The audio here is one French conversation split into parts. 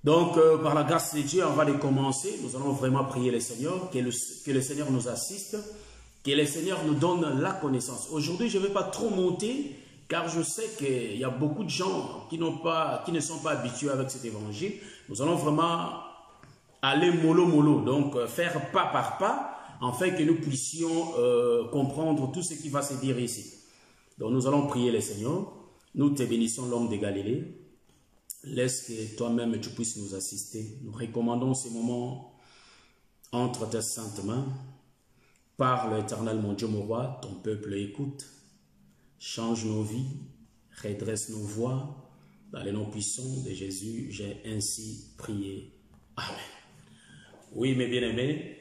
Donc, par la grâce de Dieu, on va les commencer. Nous allons vraiment prier le Seigneur, que le Seigneur nous assiste, que le Seigneur nous donne la connaissance. Aujourd'hui, je ne vais pas trop monter, car je sais qu'il y a beaucoup de gens qui ne sont pas habitués avec cet évangile. Nous allons vraiment aller mollo, donc faire pas par pas, afin que nous puissions comprendre tout ce qui va se dire ici. Donc, nous allons prier le Seigneur. Nous te bénissons, l'homme de Galilée. Laisse que toi-même tu puisses nous assister. Nous recommandons ces moments entre tes saintes mains. Parle, Éternel, mon Dieu, mon roi, ton peuple écoute. Change nos vies, redresse nos voix. Dans les noms puissants de Jésus, j'ai ainsi prié. Amen. Oui, mes bien-aimés,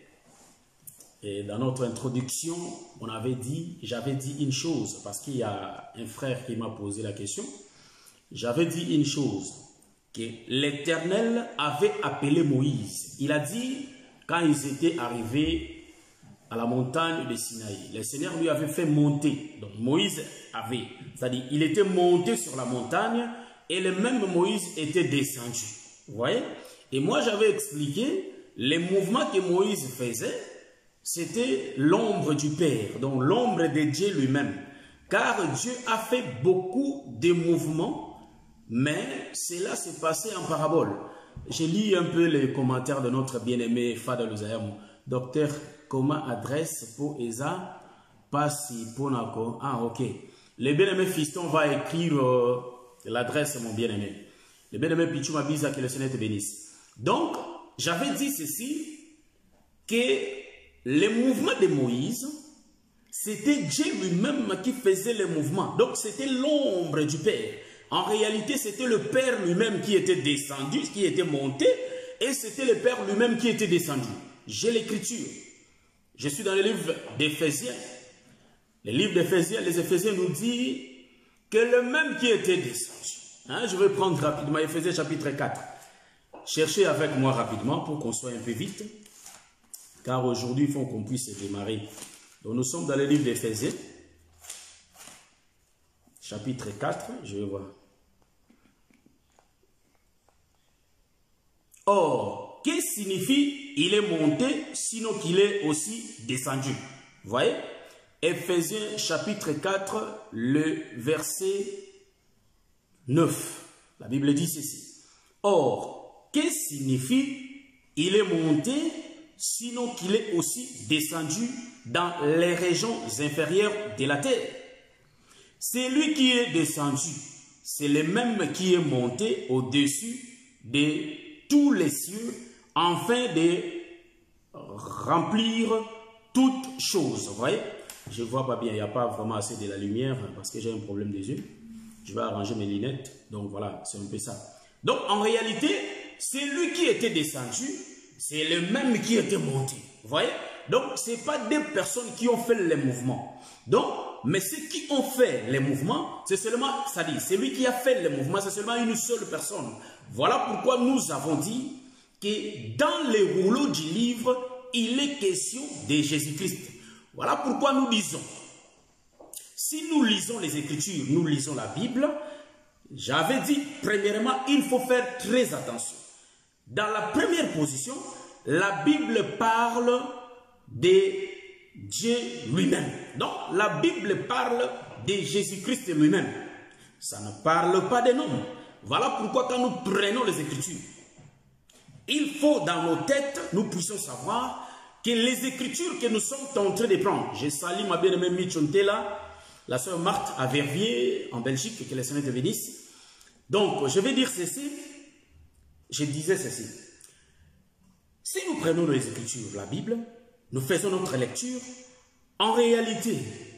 et dans notre introduction, j'avais dit une chose, parce qu'il y a un frère qui m'a posé la question. J'avais dit une chose, que l'Éternel avait appelé Moïse. Il a dit, quand ils étaient arrivés à la montagne de Sinaï, le Seigneur lui avait fait monter. Donc Moïse avait, c'est-à-dire il était monté sur la montagne et le même Moïse était descendu. Vous voyez? Et moi j'avais expliqué, les mouvements que Moïse faisait, c'était l'ombre du Père, donc l'ombre de Dieu lui-même. Car Dieu a fait beaucoup de mouvements, mais cela s'est passé en parabole. J'ai lu un peu les commentaires de notre bien-aimé Fada Luzayam. Docteur, comment adresse pour Eza? Pas si pour Nako. Ah, ok. Le bien-aimé Fiston va écrire l'adresse, mon bien-aimé. Le bien-aimé Pichou Mabiza, que le Seigneur te bénisse. Donc, j'avais dit ceci, que les mouvements de Moïse, c'était Dieu lui-même qui faisait les mouvements. Donc, c'était l'ombre du Père. En réalité, c'était le Père lui-même qui était descendu, qui était monté, et c'était le Père lui-même qui était descendu. J'ai l'écriture. Je suis dans le livre d'Éphésiens. Le livre d'Éphésiens, les Éphésiens nous disent que le même qui était descendu. Hein, je vais prendre rapidement Éphésiens chapitre 4. Cherchez avec moi rapidement pour qu'on soit un peu vite. Car aujourd'hui, il faut qu'on puisse démarrer. Donc nous sommes dans le livre d'Éphésiens. Chapitre 4, je vais voir. Or, qu'est-ce qui signifie il est monté, sinon qu'il est aussi descendu? Vous voyez? Éphésiens chapitre 4, le verset 9. La Bible dit ceci. Or, qu'est-ce qui signifie il est monté, sinon qu'il est aussi descendu dans les régions inférieures de la terre? C'est lui qui est descendu, c'est le même qui est monté au-dessus de tous les cieux, afin de remplir toutes choses. Vous voyez? Je ne vois pas bien, il n'y a pas vraiment assez de la lumière parce que j'ai un problème des yeux. Je vais arranger mes lunettes, donc voilà, c'est un peu ça. Donc en réalité, c'est lui qui était descendu, c'est le même qui était monté. Vous voyez? Donc ce n'est pas des personnes qui ont fait les mouvements. Donc, mais ceux qui ont fait les mouvements, c'est seulement, c'est-à-dire, celui qui a fait les mouvements, c'est seulement une seule personne. Voilà pourquoi nous avons dit que dans les rouleaux du livre, il est question de Jésus-Christ. Voilà pourquoi nous disons, si nous lisons les Écritures, nous lisons la Bible, j'avais dit, premièrement, il faut faire très attention. Dans la première position, la Bible parle de Dieu lui-même. Donc, la Bible parle de Jésus-Christ lui-même. Ça ne parle pas des noms. Voilà pourquoi quand nous prenons les Écritures, il faut dans nos têtes, nous puissions savoir que les Écritures que nous sommes en train de prendre, je salue ma bien-aimée Michontela, la sœur Marthe à Verviers, en Belgique, que le Seigneur te bénisse. Donc, je vais dire ceci, je disais ceci. Si nous prenons les Écritures, la Bible, nous faisons notre lecture, en réalité,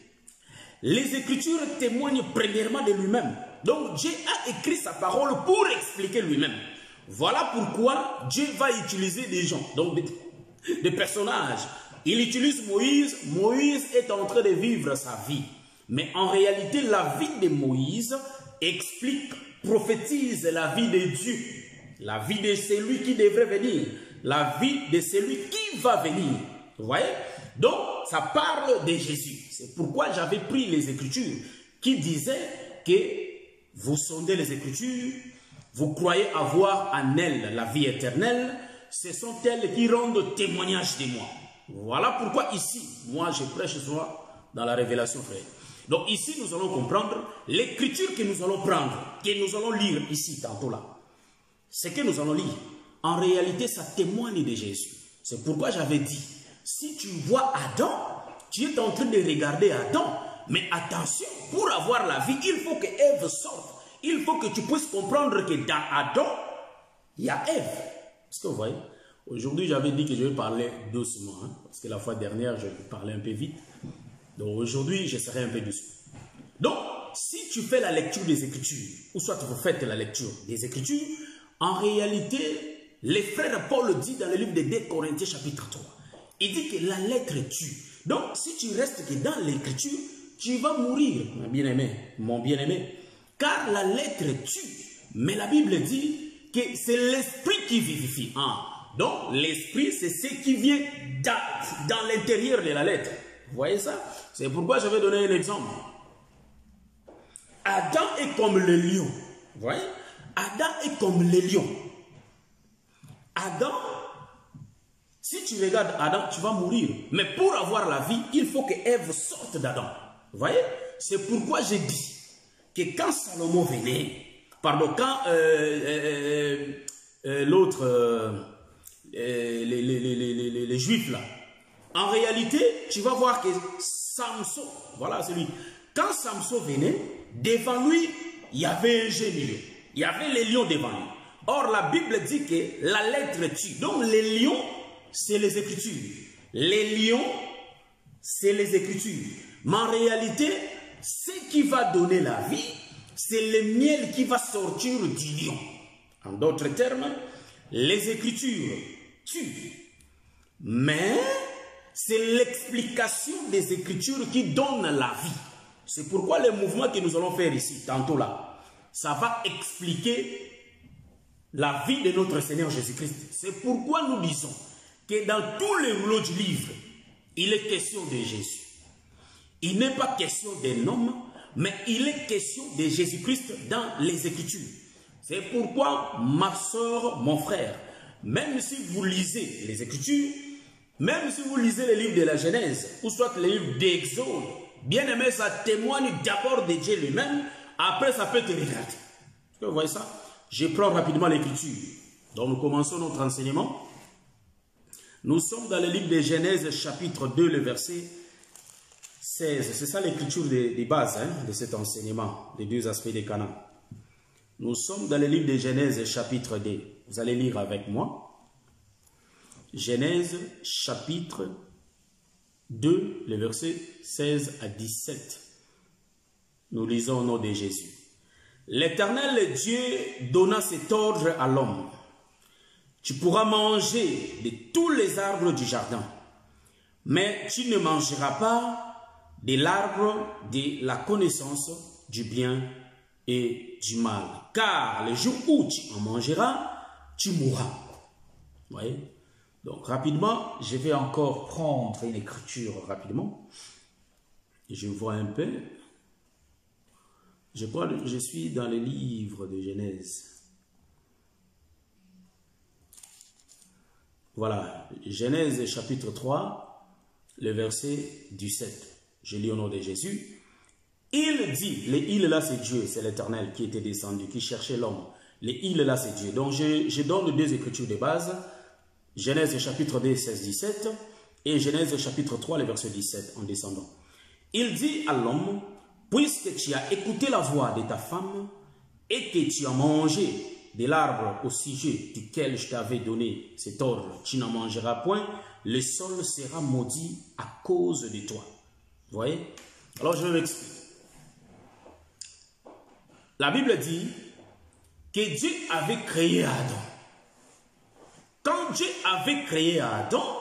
les Écritures témoignent premièrement de lui-même. Donc Dieu a écrit sa parole pour expliquer lui-même. Voilà pourquoi Dieu va utiliser des gens, donc des personnages. Il utilise Moïse. Moïse est en train de vivre sa vie. Mais en réalité, la vie de Moïse explique, prophétise la vie de Dieu. La vie de celui qui devrait venir. La vie de celui qui va venir. Vous voyez? Donc, ça parle de Jésus. C'est pourquoi j'avais pris les Écritures qui disaient que vous sondez les Écritures vous croyez avoir en elles la vie éternelle, ce sont elles qui rendent témoignage de moi. Voilà pourquoi ici, moi je prêche souvent dans la révélation, frère. Donc ici, nous allons comprendre l'écriture que nous allons prendre, que nous allons lire ici, tantôt là. Ce que nous allons lire, en réalité, ça témoigne de Jésus. C'est pourquoi j'avais dit, si tu vois Adam, tu es en train de regarder Adam, mais attention, pour avoir la vie, il faut que Ève sorte. Il faut que tu puisses comprendre que dans Adam, il y a Ève. Est-ce que vous voyez? Aujourd'hui, j'avais dit que je vais parler doucement, hein, parce que la fois dernière, je parlais un peu vite. Donc aujourd'hui, je serai un peu doucement. Donc, si tu fais la lecture des Écritures, ou soit vous faites la lecture des Écritures, en réalité, les frères Paul dit dans le livre de 2 Corinthiens chapitre 3, il dit que la lettre tue. Donc, si tu restes que dans l'Écriture, tu vas mourir, mon bien-aimé. Car la lettre tue. Mais la Bible dit que c'est l'esprit qui vivifie. Hein? Donc, l'esprit, c'est ce qui vient dans l'intérieur de la lettre. Vous voyez ça? C'est pourquoi je vais donner un exemple. Adam est comme le lion. Vous voyez? Adam est comme le lion. Adam, si tu regardes Adam, tu vas mourir. Mais pour avoir la vie, il faut que Ève sorte d'Adam. Vous voyez? C'est pourquoi j'ai dit que quand Salomon venait, pardon, quand l'autre, les Juifs là, en réalité, tu vas voir que Samson, voilà celui, quand Samson venait, devant lui, il y avait un jeune lion. Il y avait les lions devant lui. Or, la Bible dit que la lettre tue. Donc, les lions, c'est les Écritures. Les lions, c'est les Écritures. Mais en réalité, ce qui va donner la vie, c'est le miel qui va sortir du lion. En d'autres termes, les Écritures tuent. Mais c'est l'explication des Écritures qui donne la vie. C'est pourquoi le mouvement que nous allons faire ici, tantôt là, ça va expliquer la vie de notre Seigneur Jésus-Christ. C'est pourquoi nous disons que dans tous les rouleaux du livre, il est question de Jésus. Il n'est pas question d'un homme, mais il est question de Jésus-Christ dans les Écritures. C'est pourquoi, ma soeur, mon frère, même si vous lisez les Écritures, même si vous lisez les livres de la Genèse, ou soit les livres d'Exode, bien aimé, ça témoigne d'abord de Dieu lui-même, après ça peut te regarder. Est-ce que vous voyez ça? Je prends rapidement l'Écriture. Donc nous commençons notre enseignement. Nous sommes dans le livre de Genèse chapitre 2, le verset 16. C'est ça l'Écriture des bases de cet enseignement, des deux aspects des Canaan. Nous sommes dans le livre de Genèse chapitre 2. Vous allez lire avec moi. Genèse chapitre 2, le verset 16 à 17. Nous lisons au nom de Jésus. L'Éternel Dieu donna cet ordre à l'homme. Tu pourras manger de tous les arbres du jardin, mais tu ne mangeras pas de l'arbre de la connaissance du bien et du mal. Car le jour où tu en mangeras, tu mourras. Vous voyez? Donc rapidement, je vais encore prendre une écriture rapidement. Je vois un peu. Je suis dans le livre de Genèse. Voilà, Genèse chapitre 3, le verset 17. Je lis au nom de Jésus. Il dit, les îles là c'est Dieu, c'est l'Éternel qui était descendu, qui cherchait l'homme. Les îles là c'est Dieu. Donc je donne deux écritures de base. Genèse chapitre 2, 16, 17 et Genèse chapitre 3, le verset 17 en descendant. Il dit à l'homme, puisque tu as écouté la voix de ta femme et que tu as mangé de l'arbre au sujet duquel je t'avais donné cet ordre, tu n'en mangeras point, le sol sera maudit à cause de toi. Vous voyez? Alors je vais m'expliquer. La Bible dit que Dieu avait créé Adam. Quand Dieu avait créé Adam,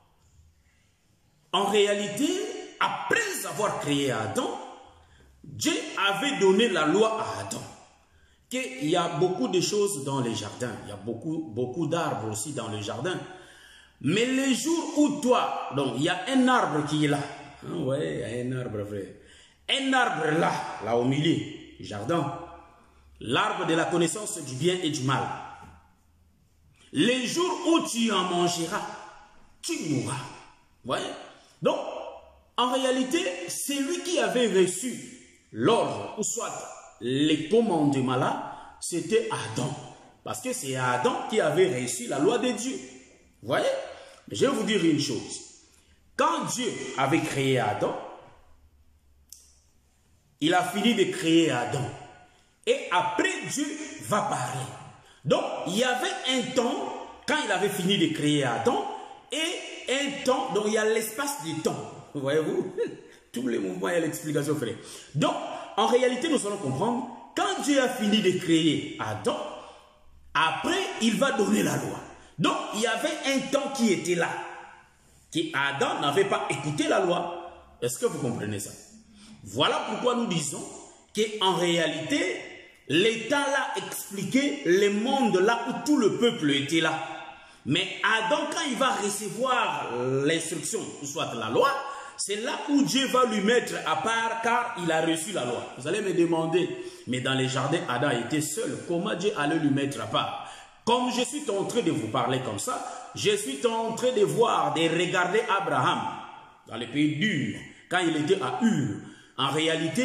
en réalité, après avoir créé Adam, Dieu avait donné la loi à Adam. Qu'il y a beaucoup de choses dans les jardins. Il y a beaucoup d'arbres aussi dans le jardin. Mais les jours où toi, donc il y a un arbre qui est là. Ah ouais, il y a un arbre vrai. Un arbre là au milieu du jardin. l'arbre de la connaissance du bien et du mal. Les jours où tu en mangeras, tu mourras. Vous voyez? Donc, en réalité, c'est lui qui avait reçu l'ordre, ou soit les commandements là, c'était Adam. Parce que c'est Adam qui avait reçu la loi de Dieu. Vous voyez? Mais je vais vous dire une chose. Quand Dieu avait créé Adam, il a fini de créer Adam. Et après, Dieu va parler. Donc, il y avait un temps, quand il avait fini de créer Adam, et un temps, donc il y a l'espace du temps. Voyez-vous? Tous les mouvements, il y a l'explication, frère. Donc, en réalité, nous allons comprendre, quand Dieu a fini de créer Adam, après, il va donner la loi. Donc, il y avait un temps qui était là, qui Adam n'avait pas écouté la loi. Est-ce que vous comprenez ça? Voilà pourquoi nous disons qu'en réalité, l'État l'a expliqué, le monde là où tout le peuple était là. Mais Adam, quand il va recevoir l'instruction, ou soit la loi, c'est là où Dieu va lui mettre à part, car il a reçu la loi. Vous allez me demander, mais dans les jardins, Adam était seul. Comment Dieu allait lui mettre à part? Comme je suis en train de vous parler comme ça, je suis en train de voir, de regarder Abraham dans le pays d'Ur, quand il était à Ur. En réalité,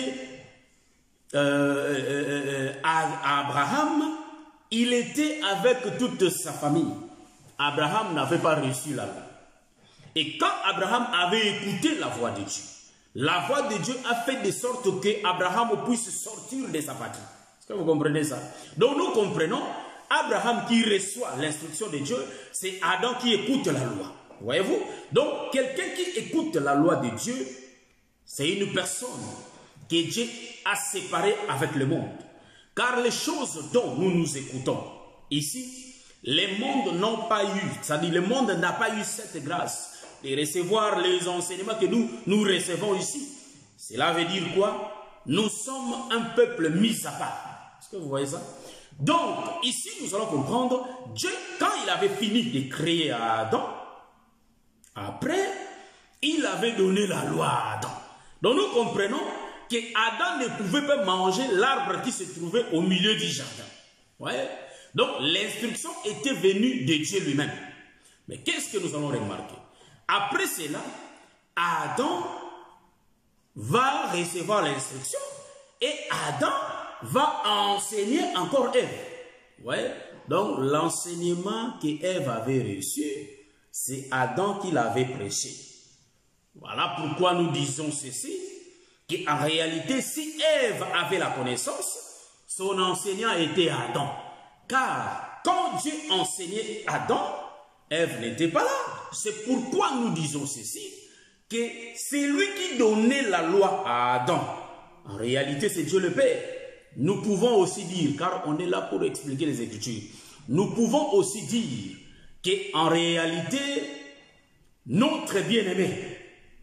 Abraham, il était avec toute sa famille. Abraham n'avait pas reçu la loi. Et quand Abraham avait écouté la voix de Dieu, la voix de Dieu a fait de sorte que Abraham puisse sortir de sa patrie. Est-ce que vous comprenez ça? Donc nous comprenons, Abraham qui reçoit l'instruction de Dieu, c'est Adam qui écoute la loi. Voyez-vous? Donc quelqu'un qui écoute la loi de Dieu, c'est une personne que Dieu a séparée avec le monde. Car les choses dont nous nous écoutons ici, les mondes n'ont pas eu, c'est-à-dire le monde n'a pas eu cette grâce de recevoir les enseignements que nous recevons ici. Cela veut dire quoi? Nous sommes un peuple mis à part. Est-ce que vous voyez ça? Donc, ici, nous allons comprendre, Dieu, quand il avait fini de créer Adam, après, il avait donné la loi à Adam. Donc, nous comprenons que Adam ne pouvait pas manger l'arbre qui se trouvait au milieu du jardin. Ouais. Donc, l'instruction était venue de Dieu lui-même. Mais qu'est-ce que nous allons remarquer? Après cela, Adam va recevoir l'instruction et Adam va enseigner encore Ève. Ouais. Donc, l'enseignement qu'Ève avait reçu, c'est Adam qui l'avait prêché. Voilà pourquoi nous disons ceci, qu'en réalité, si Ève avait la connaissance, son enseignant était Adam. Car quand Dieu enseignait Adam, Ève n'était pas là. C'est pourquoi nous disons ceci, que c'est lui qui donnait la loi à Adam. En réalité, c'est Dieu le Père. Nous pouvons aussi dire, car on est là pour expliquer les Écritures, nous pouvons aussi dire qu'en réalité, notre bien-aimé,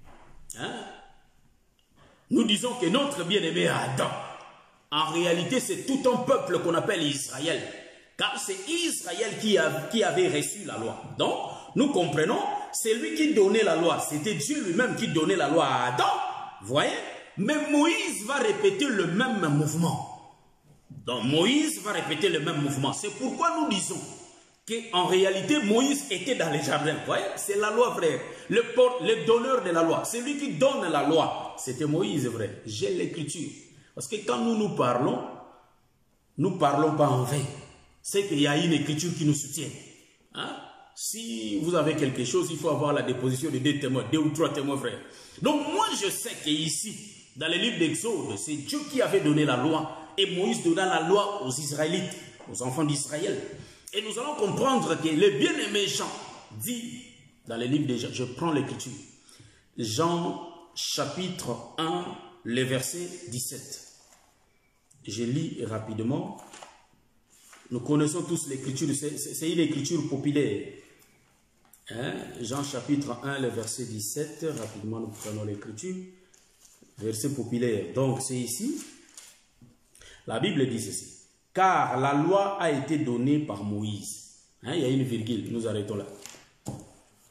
nous disons que notre bien-aimé Adam, en réalité, c'est tout un peuple qu'on appelle Israël. Car c'est Israël qui avait reçu la loi. Donc, nous comprenons, c'est lui qui donnait la loi. C'était Dieu lui-même qui donnait la loi à Adam. Vous voyez? Mais Moïse va répéter le même mouvement. Donc, Moïse va répéter le même mouvement. C'est pourquoi nous disons qu'en réalité, Moïse était dans les jardins. Vous voyez? C'est la loi, frère. Le donneur de la loi. C'est lui qui donne la loi. C'était Moïse, vrai. J'ai l'écriture. Parce que quand nous parlons pas en vain. C'est qu'il y a une écriture qui nous soutient. Hein? Si vous avez quelque chose, il faut avoir la déposition de 2 témoins, 2 ou 3 témoins, frères. Donc moi, je sais qu'ici, dans le livre d'Exode, c'est Dieu qui avait donné la loi. Et Moïse donna la loi aux Israélites, aux enfants d'Israël. Et nous allons comprendre que le bien-aimé Jean dit, dans le livre de Jean, je prends l'écriture, Jean chapitre 1, le verset 17. Je lis rapidement. Nous connaissons tous l'écriture, c'est une écriture populaire. Hein? Jean chapitre 1, le verset 17, rapidement nous prenons l'écriture. Verset populaire, donc c'est ici. La Bible dit ceci. Car la loi a été donnée par Moïse. Hein? Il y a une virgule, nous arrêtons là.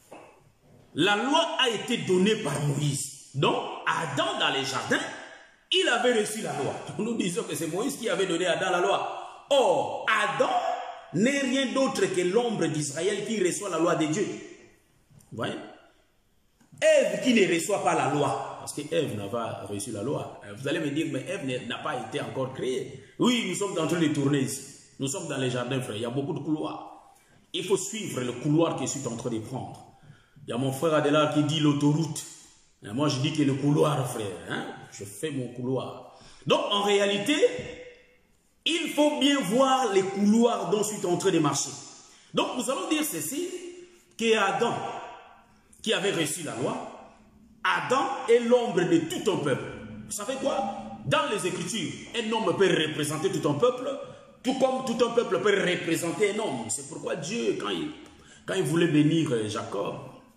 La loi a été donnée par Moïse. Donc, Adam dans les jardins, il avait reçu la loi. Nous disons que c'est Moïse qui avait donné à Adam la loi. Or, Adam n'est rien d'autre que l'ombre d'Israël qui reçoit la loi de Dieu. Vous voyez? Ève qui ne reçoit pas la loi, parce que Ève n'a pas reçu la loi. Vous allez me dire, mais Ève n'a pas été encore créée. Oui, nous sommes en train de tourner ici. Nous sommes dans les jardins, frère. Il y a beaucoup de couloirs. Il faut suivre le couloir que je suis en train de prendre. Il y a mon frère Adela qui dit l'autoroute. Moi, je dis que le couloir, frère. Hein? Je fais mon couloir. Donc, en réalité, il faut bien voir les couloirs dont je suis en train de marcher. Donc, nous allons dire ceci, que Adam, qui avait reçu la loi, Adam est l'ombre de tout un peuple. Vous savez quoi? Dans les Écritures, un homme peut représenter tout un peuple, tout comme tout un peuple peut représenter un homme. C'est pourquoi Dieu, quand il voulait bénir Jacob,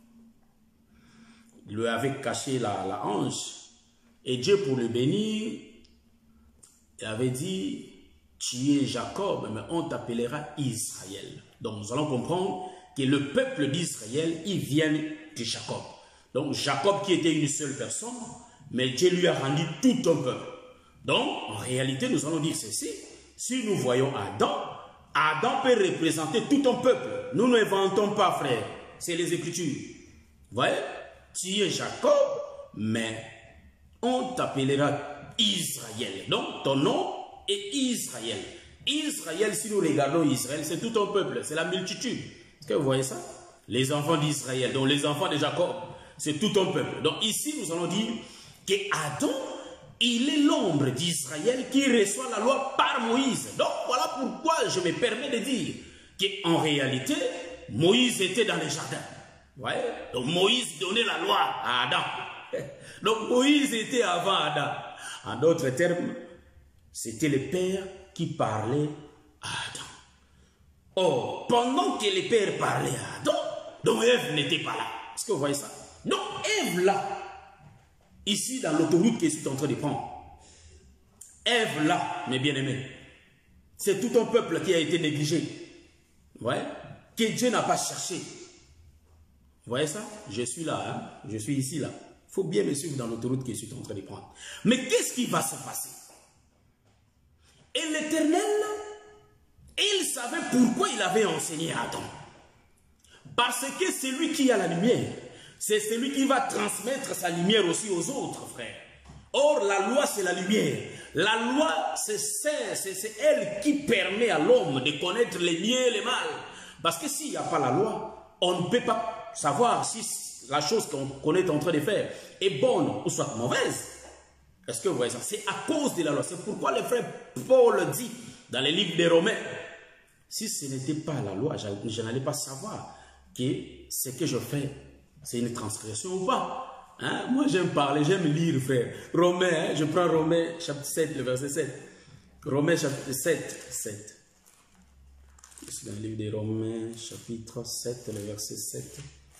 il lui avait caché la hanche. Et Dieu, pour le bénir, il avait dit, tu es Jacob, mais on t'appellera Israël. Donc nous allons comprendre que le peuple d'Israël, il vient de Jacob. Donc Jacob qui était une seule personne, mais Dieu lui a rendu tout un peuple. Donc en réalité, nous allons dire ceci. Si nous voyons Adam, Adam peut représenter tout un peuple. Nous n'inventons pas, frère. C'est les Écritures. Vous voyez? Tu es Jacob, mais on t'appellera Israël. Donc ton nom est Israël. Israël, si nous regardons Israël, c'est tout un peuple, c'est la multitude. Est-ce que vous voyez ça? Les enfants d'Israël, donc les enfants de Jacob, c'est tout un peuple. Donc ici, nous allons dire que Adam, il est l'ombre d'Israël qui reçoit la loi par Moïse. Donc voilà pourquoi je me permets de dire qu'en réalité, Moïse était dans les jardins. Vous voyez? Donc Moïse donnait la loi à Adam. Donc Moïse était avant Adam. En d'autres termes, c'était le Père qui parlait à Adam. Or, pendant que le Père parlait à Adam, donc Ève n'était pas là. Est-ce que vous voyez ça? Donc Ève là, ici dans l'autoroute que je suis en train de prendre, Ève là, mes bien-aimés, c'est tout un peuple qui a été négligé. Vous voyez? Que Dieu n'a pas cherché. Vous voyez ça? Je suis là, hein? Je suis ici là. Il faut bien me suivre dans l'autoroute que je suis en train de prendre. Mais qu'est-ce qui va se passer? Et l'Éternel, il savait pourquoi il avait enseigné à Adam. Parce que celui qui a la lumière, c'est celui qui va transmettre sa lumière aussi aux autres, frères. Or, la loi, c'est la lumière. La loi, c'est elle qui permet à l'homme de connaître le bien et le mal. Parce que s'il n'y a pas la loi, on ne peut pas savoir si la chose qu'on est en train de faire est bonne ou soit mauvaise. Est-ce que vous voyez ça? C'est à cause de la loi. C'est pourquoi le frère Paul dit dans les livres des Romains, si ce n'était pas la loi, je n'allais pas savoir que ce que je fais, c'est une transgression ou pas. Hein? Moi, j'aime parler, j'aime lire, frère. Romains, hein? Je prends Romains chapitre 7, le verset 7. Romains chapitre 7. Je suis dans le livre des Romains, chapitre 7, le verset 7.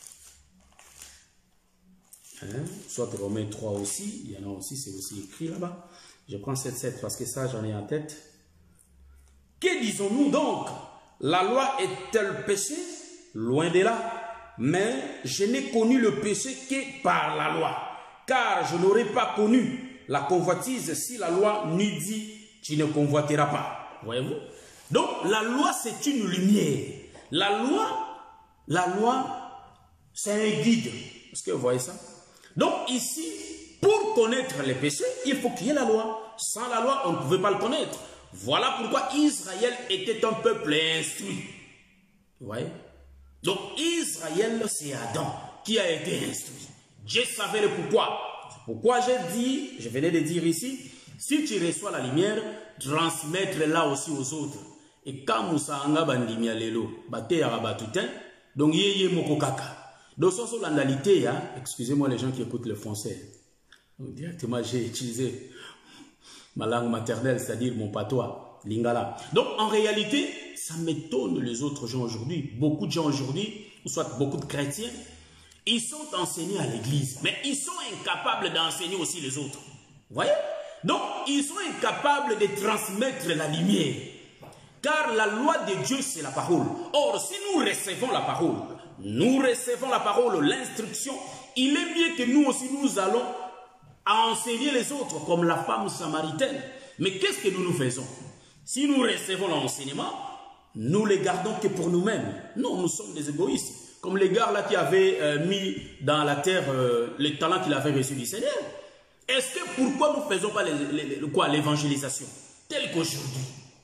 Hein? Soit Romains 3 aussi, il y en a aussi, c'est aussi écrit là-bas. Je prends 7 parce que ça, j'en ai en tête. Que disons-nous donc? La loi est-elle péché? Loin de là. Mais je n'ai connu le péché que par la loi. Car je n'aurais pas connu la convoitise si la loi n'eût dit tu ne convoiteras pas. Voyez-vous? Donc la loi c'est une lumière. La loi c'est un guide. Est-ce que vous voyez ça? Donc ici, pour connaître les péchés, il faut qu'il y ait la loi. Sans la loi, on ne pouvait pas le connaître. Voilà pourquoi Israël était un peuple instruit. Vous voyez? Donc Israël, c'est Adam qui a été instruit. Dieu savait le pourquoi. C'est pourquoi je venais de dire ici, si tu reçois la lumière, transmettre-la aussi aux autres. Et quand Moussa anga bandimia lelo, bate yarabatutin, donc yeye moko kaka. Donc ça c'est l'andalité, hein? Excusez-moi les gens qui écoutent le français. Donc, directement j'ai utilisé ma langue maternelle, c'est-à-dire mon patois, lingala. Donc en réalité, ça m'étonne les autres gens aujourd'hui. Beaucoup de gens aujourd'hui, ou soit beaucoup de chrétiens, ils sont enseignés à l'église, mais ils sont incapables d'enseigner aussi les autres. Vous voyez? Donc ils sont incapables de transmettre la lumière. Car la loi de Dieu, c'est la parole. Or, si nous recevons la parole, l'instruction, il est mieux que nous aussi, nous allons à enseigner les autres, comme la femme samaritaine. Mais qu'est-ce que nous faisons? Si nous recevons l'enseignement, nous les gardons que pour nous-mêmes. Non, nous sommes des égoïstes. Comme les gars là qui avaient mis dans la terre les talents qu'il avait reçus du Seigneur. Est-ce que pourquoi nous ne faisons pas l'évangélisation telle qu'aujourd'hui?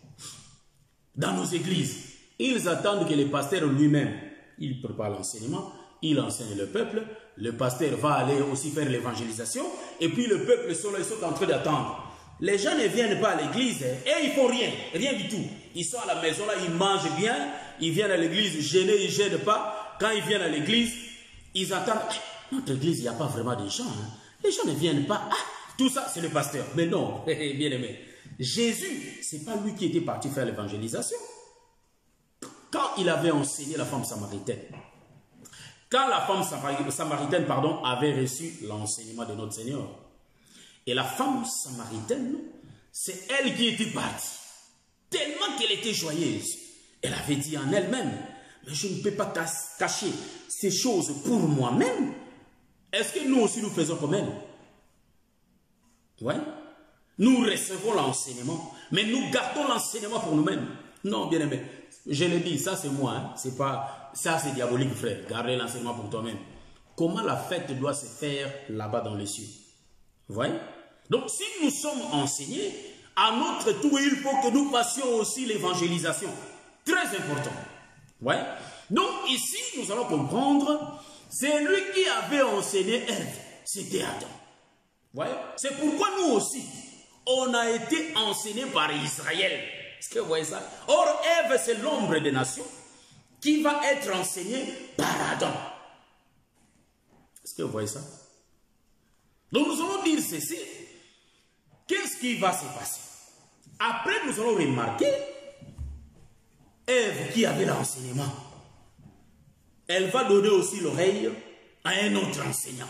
Dans nos églises, ils attendent que le pasteur lui-même, il prépare l'enseignement, il enseigne le peuple, le pasteur va aller aussi faire l'évangélisation, et puis le peuple, ils sont en train d'attendre. Les gens ne viennent pas à l'église et ils ne font rien, rien du tout. Ils sont à la maison là, ils mangent bien, ils viennent à l'église gênés, ils ne gênent pas. Quand ils viennent à l'église, ils attendent. Notre église, il n'y a pas vraiment de gens. Hein. Les gens ne viennent pas. Ah, tout ça, c'est le pasteur. Mais non, bien aimé. Jésus, ce n'est pas lui qui était parti faire l'évangélisation. Quand il avait enseigné la femme samaritaine, quand la femme samaritaine avait reçu l'enseignement de notre Seigneur, et la femme samaritaine, c'est elle qui était partie. Tellement qu'elle était joyeuse. Elle avait dit en elle-même, mais je ne peux pas cacher ces choses pour moi-même. Est-ce que nous aussi nous faisons comme elle? Oui. Nous recevons l'enseignement, mais nous gardons l'enseignement pour nous-mêmes. Non, bien aimé. Je le dis, ça c'est moi. Hein. C'est pas, ça c'est diabolique, frère. Garder l'enseignement pour toi-même. Comment la fête doit se faire là-bas dans les cieux? Vous voyez? Donc, si nous sommes enseignés, à notre tour, il faut que nous fassions aussi l'évangélisation. Très important. Ouais. Donc, ici, nous allons comprendre, c'est lui qui avait enseigné Ève. C'était Adam. Ouais. C'est pourquoi nous aussi, on a été enseignés par Israël. Est-ce que vous voyez ça? Or, Ève, c'est l'ombre des nations qui va être enseignée par Adam. Est-ce que vous voyez ça? Donc, nous allons dire ceci. Qu'est-ce qui va se passer? Après, nous allons remarquer Ève qui avait l'enseignement. Elle va donner aussi l'oreille à un autre enseignant.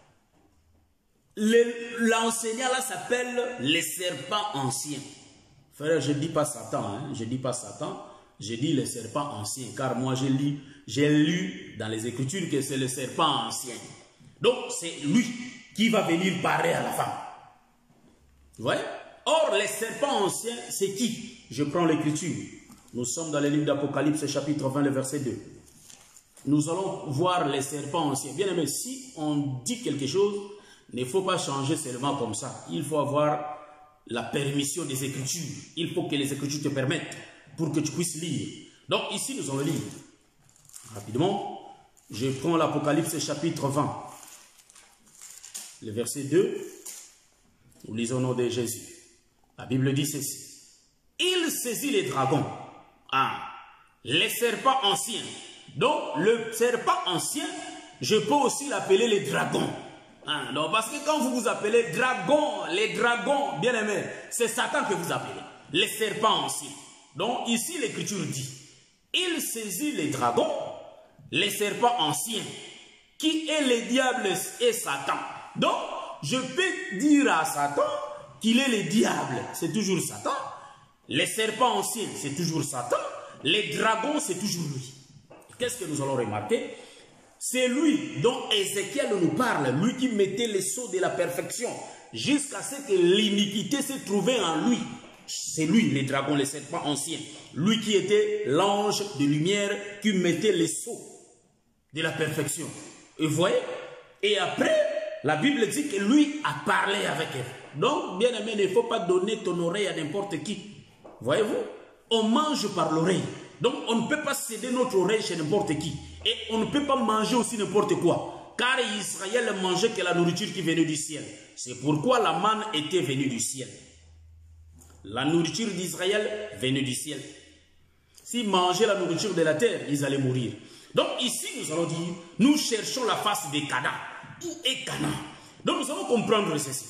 L'enseignant là s'appelle les serpents anciens. Frère, je ne dis pas Satan, hein? Je ne dis pas Satan, je dis les serpents anciens, car moi j'ai lu dans les Écritures que c'est le serpent ancien. Donc c'est lui qui va venir parler à la femme. Vous voyez? Or, les serpents anciens, c'est qui? Je prends l'écriture. Nous sommes dans le livre d'Apocalypse, chapitre 20, le verset 2. Nous allons voir les serpents anciens. Bien aimé, si on dit quelque chose, il ne faut pas changer seulement comme ça. Il faut avoir la permission des Écritures. Il faut que les Écritures te permettent pour que tu puisses lire. Donc, ici, nous allons lire. Rapidement, je prends l'Apocalypse, chapitre 20, le verset 2. Nous lisons au nom de Jésus. La Bible dit ceci. Il saisit les dragons. Ah, les serpents anciens. Donc, le serpent ancien, je peux aussi l'appeler les dragons. Ah, donc, parce que quand vous vous appelez dragon, les dragons, bien aimés, c'est Satan que vous appelez. Les serpents anciens. Donc, ici, l'Écriture dit, il saisit les dragons, les serpents anciens, qui est le diable et Satan. Donc, je peux dire à Satan qu'il est le diable, c'est toujours Satan. Les serpents anciens, c'est toujours Satan. Les dragons, c'est toujours lui. Qu'est-ce que nous allons remarquer? C'est lui dont Ézéchiel nous parle, lui qui mettait les sceaux de la perfection, jusqu'à ce que l'iniquité se trouvait en lui. C'est lui, les dragons, les serpents anciens. Lui qui était l'ange de lumière, qui mettait les sceaux de la perfection. Et vous voyez? Et après, la Bible dit que lui a parlé avec elle. Donc, bien aimé, il ne faut pas donner ton oreille à n'importe qui. Voyez-vous? On mange par l'oreille. Donc, on ne peut pas céder notre oreille chez n'importe qui. Et on ne peut pas manger aussi n'importe quoi. Car Israël ne mangeait que la nourriture qui venait du ciel. C'est pourquoi la manne était venue du ciel. La nourriture d'Israël venait du ciel. S'ils mangeaient la nourriture de la terre, ils allaient mourir. Donc, ici, nous allons dire, nous cherchons la face de Canaan. Où est Canaan? Donc nous allons comprendre ceci.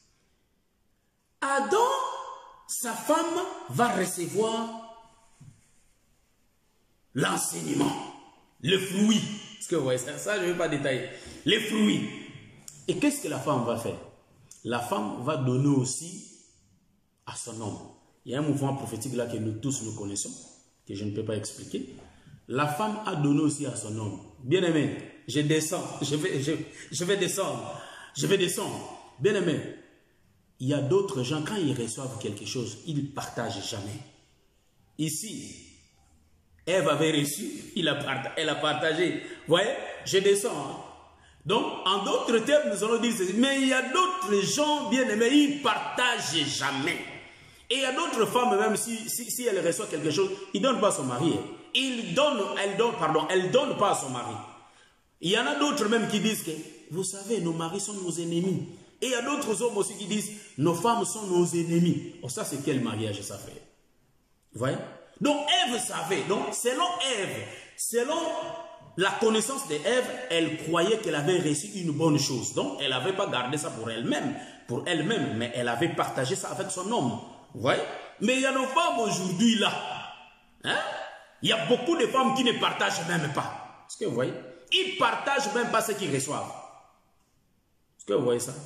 Adam, sa femme, va recevoir l'enseignement, le fruit. Est-ce que vous voyez ça? Ça, je ne vais pas détailler. Les fruits. Et qu'est-ce que la femme va faire? La femme va donner aussi à son homme. Il y a un mouvement prophétique là que nous tous nous connaissons, que je ne peux pas expliquer. La femme a donné aussi à son homme. Bien aimé, je descends, je vais descendre. Je vais descendre. Bien aimé, il y a d'autres gens, quand ils reçoivent quelque chose, ils ne partagent jamais. Ici, Ève avait reçu, elle a partagé. Vous voyez, je descends. Hein? Donc, en d'autres termes, nous allons dire ceci. Mais il y a d'autres gens, bien aimés, ils ne partagent jamais. Et il y a d'autres femmes, même si elles reçoivent quelque chose, ils ne donnent pas à son mari. Elle ne donne pas à son mari. Il y en a d'autres même qui disent que, vous savez, nos maris sont nos ennemis. Et il y a d'autres hommes aussi qui disent, nos femmes sont nos ennemis. Oh, ça, c'est quel mariage ça fait? Vous voyez? Donc, Ève savait. Donc, selon Ève, selon la connaissance d'Ève, elle croyait qu'elle avait reçu une bonne chose. Donc, elle n'avait pas gardé ça pour elle-même, mais elle avait partagé ça avec son homme. Vous voyez? Mais il y a nos femmes aujourd'hui là. Hein? Il y a beaucoup de femmes qui ne partagent même pas. Est-ce que vous voyez? Ils ne partagent même pas ce qu'ils reçoivent. Est-ce que vous voyez ça?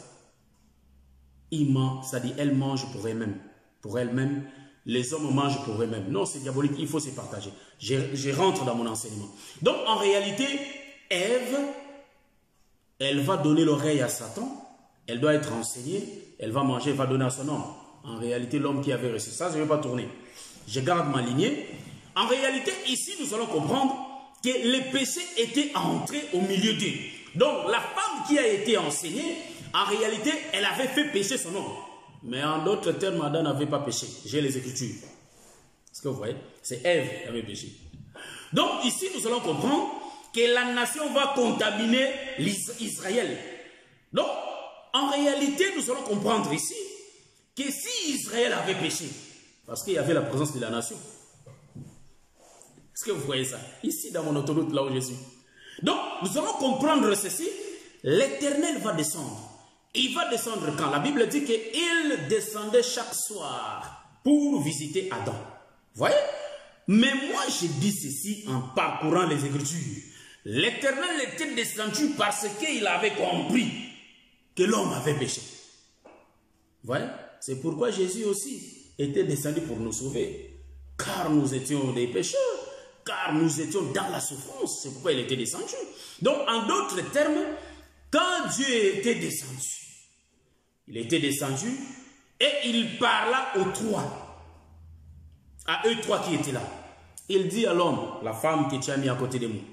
C'est-à-dire, elles mangent pour elles-mêmes. Pour elles-mêmes. Les hommes mangent pour eux-mêmes. Non, c'est diabolique, il faut se partager. Je rentre dans mon enseignement. Donc, en réalité, Ève, elle va donner l'oreille à Satan. Elle doit être enseignée. Elle va manger, elle va donner à son homme. En réalité, l'homme qui avait reçu ça, je ne vais pas tourner. Je garde ma lignée. En réalité, ici, nous allons comprendre que les péchés étaient entrés au milieu d'eux. Donc, la femme qui a été enseignée, en réalité, elle avait fait pécher son homme. Mais en d'autres termes, Adam n'avait pas péché. J'ai les Écritures. Est-ce que vous voyez? C'est Ève qui avait péché. Donc, ici, nous allons comprendre que la nation va contaminer Israël. Donc, en réalité, nous allons comprendre ici que si Israël avait péché, parce qu'il y avait la présence de la nation. Est-ce que vous voyez ça? Ici, dans mon autoroute, là où je suis. Donc, nous allons comprendre ceci. L'Éternel va descendre. Il va descendre quand? La Bible dit qu'il descendait chaque soir pour visiter Adam. Vous voyez? Mais moi, je dis ceci en parcourant les Écritures. L'Éternel était descendu parce qu'il avait compris que l'homme avait péché. Vous voyez? C'est pourquoi Jésus aussi était descendu pour nous sauver. Car nous étions des pécheurs. Car nous étions dans la souffrance. C'est pourquoi il était descendu. Donc, en d'autres termes, quand Dieu était descendu, il était descendu et il parla aux trois. À eux trois qui étaient là. Il dit à l'homme, la femme que tu as mis à côté de moi.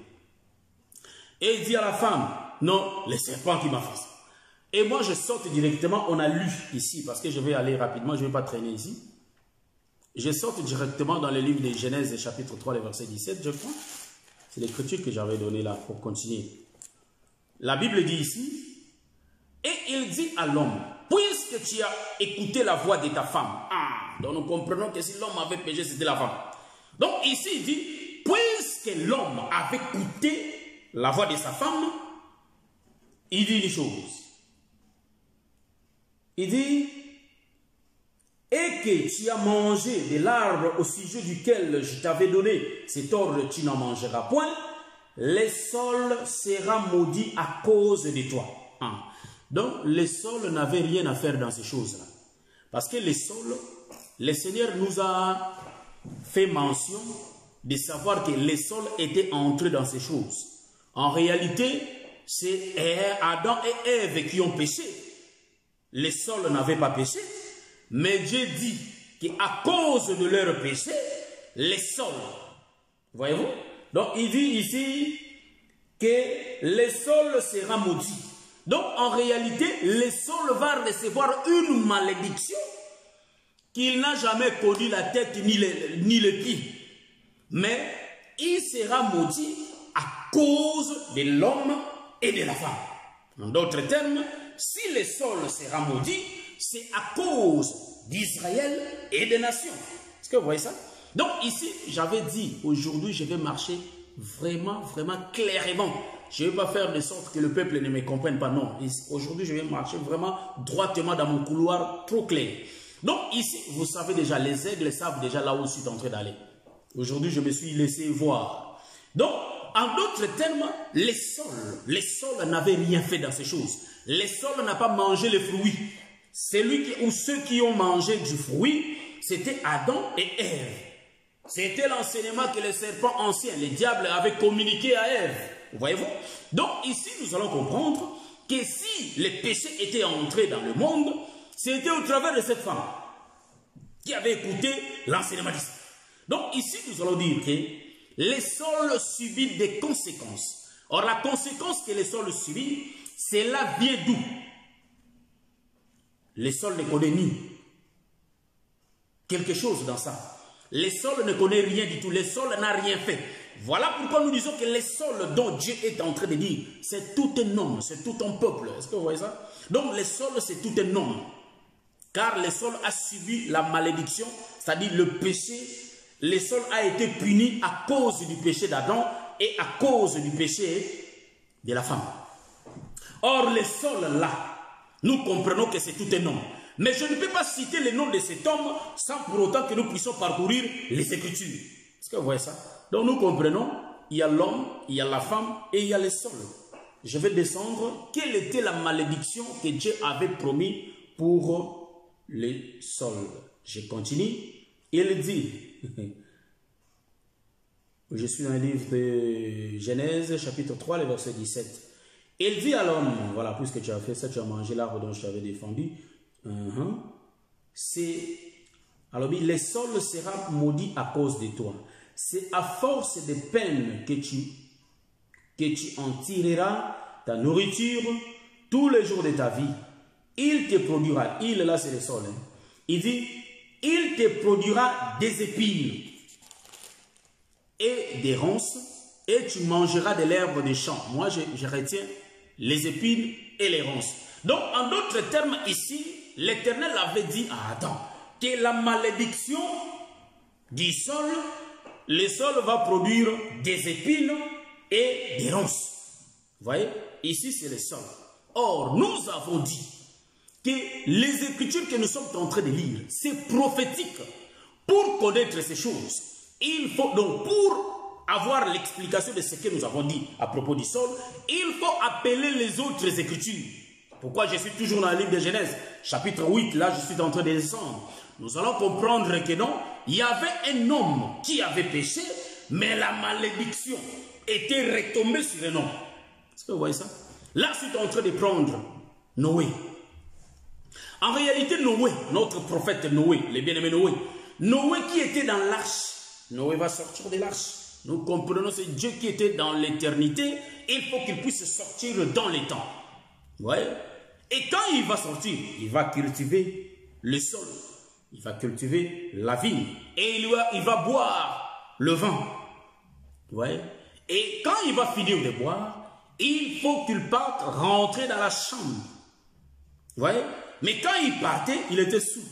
Et il dit à la femme, non, le serpent qui m'a fait ça. Et moi je saute directement, on a lu ici, parce que je vais aller rapidement, je ne vais pas traîner ici. Je saute directement dans le livre de Genèse, chapitre 3, le verset 17, je crois. C'est l'écriture que j'avais donnée là pour continuer. La Bible dit ici, et il dit à l'homme, puisque tu as écouté la voix de ta femme. Donc nous comprenons que si l'homme avait péché, c'était la femme. Donc ici il dit, puisque l'homme avait écouté la voix de sa femme, il dit une chose. Il dit, et que tu as mangé de l'arbre au sujet duquel je t'avais donné cet ordre, tu n'en mangeras point, le sol sera maudit à cause de toi. Donc, le sol n'avait rien à faire dans ces choses-là. Parce que le sol, le Seigneur nous a fait mention de savoir que le sol était entré dans ces choses. En réalité, c'est Adam et Ève qui ont péché. Le sol n'avait pas péché. Mais Dieu dit qu'à cause de leur péché, le sol, voyez-vous? Donc, il dit ici que le sol sera maudit. Donc, en réalité, le sol va recevoir une malédiction qu'il n'a jamais connu la tête ni le pied. Mais il sera maudit à cause de l'homme et de la femme. En d'autres termes, si le sol sera maudit, c'est à cause d'Israël et des nations. Est-ce que vous voyez ça? Donc ici, j'avais dit, aujourd'hui, je vais marcher vraiment clairement. Je ne vais pas faire de sorte que le peuple ne me comprenne pas. Non, aujourd'hui, je vais marcher vraiment droitement dans mon couloir trop clair. Donc ici, vous savez déjà, les aigles savent déjà là où je suis en train d'aller. Aujourd'hui, je me suis laissé voir. Donc, en d'autres termes, les sols n'avaient rien fait dans ces choses. Les sols n'a pas mangé les fruits. Ceux qui ont mangé du fruit, c'était Adam et Ève. C'était l'enseignement que le serpent ancien, le diable, avait communiqué à Ève. Voyez-vous? Donc ici, nous allons comprendre que si les péchés étaient entrés dans le monde, c'était au travers de cette femme qui avait écouté l'enseignement d'Israël. Donc ici, nous allons dire que les sols subissent des conséquences. Or, la conséquence que les sols subissent, cela vient d'où? Les sols ne connaissent ni quelque chose dans ça. Les sols ne connaissent rien du tout. Les sols n'a rien fait. Voilà pourquoi nous disons que les sols dont Dieu est en train de dire, c'est tout un homme, c'est tout un peuple. Est-ce que vous voyez ça? Donc les sols, c'est tout un homme. Car les sols a subi la malédiction, c'est-à-dire le péché. Les sols a été puni à cause du péché d'Adam et à cause du péché de la femme. Or, les sols là, nous comprenons que c'est tout un homme. Mais je ne peux pas citer le nom de cet homme sans pour autant que nous puissions parcourir les Écritures. Est-ce que vous voyez ça? Donc nous comprenons, il y a l'homme, il y a la femme et il y a les sols. Je vais descendre. Quelle était la malédiction que Dieu avait promis pour les sols? Je continue. Il dit, je suis dans le livre de Genèse, chapitre 3, le verset 17. Il dit à l'homme, voilà, puisque tu as fait ça, tu as mangé l'arbre dont je t'avais défendu. Alors, les sols sera maudit à cause de toi. C'est à force de peine que tu en tireras ta nourriture tous les jours de ta vie. Il te produira, il là c'est le sol. Hein. Il dit, il te produira des épines et des ronces et tu mangeras de l'herbe des champs. Moi, je retiens les épines et les ronces. Donc, en d'autres termes, ici, l'Éternel avait dit à Adam que la malédiction du sol, le sol va produire des épines et des ronces. Vous voyez, ici, c'est le sol. Or, nous avons dit que les Écritures que nous sommes en train de lire, c'est prophétique. Pour connaître ces choses, il faut donc, pour avoir l'explication de ce que nous avons dit à propos du sol, il faut appeler les autres Écritures. Pourquoi je suis toujours dans le livre de Genèse, chapitre 8, là je suis en train de descendre. Nous allons comprendre que non, il y avait un homme qui avait péché, mais la malédiction était retombée sur un homme. Est-ce que vous voyez ça? Là, je suis en train de prendre Noé. En réalité, Noé, notre prophète Noé, le bien-aimé Noé, Noé qui était dans l'arche, Noé va sortir de l'arche. Nous comprenons, c'est Dieu qui était dans l'éternité, il faut qu'il puisse sortir dans les temps. Vous voyez? Et quand il va sortir, il va cultiver le sol, il va cultiver la vigne, et il va boire le vin. Vous voyez? Et quand il va finir de boire, il faut qu'il parte rentrer dans la chambre. Vous voyez? Mais quand il partait, il était sous.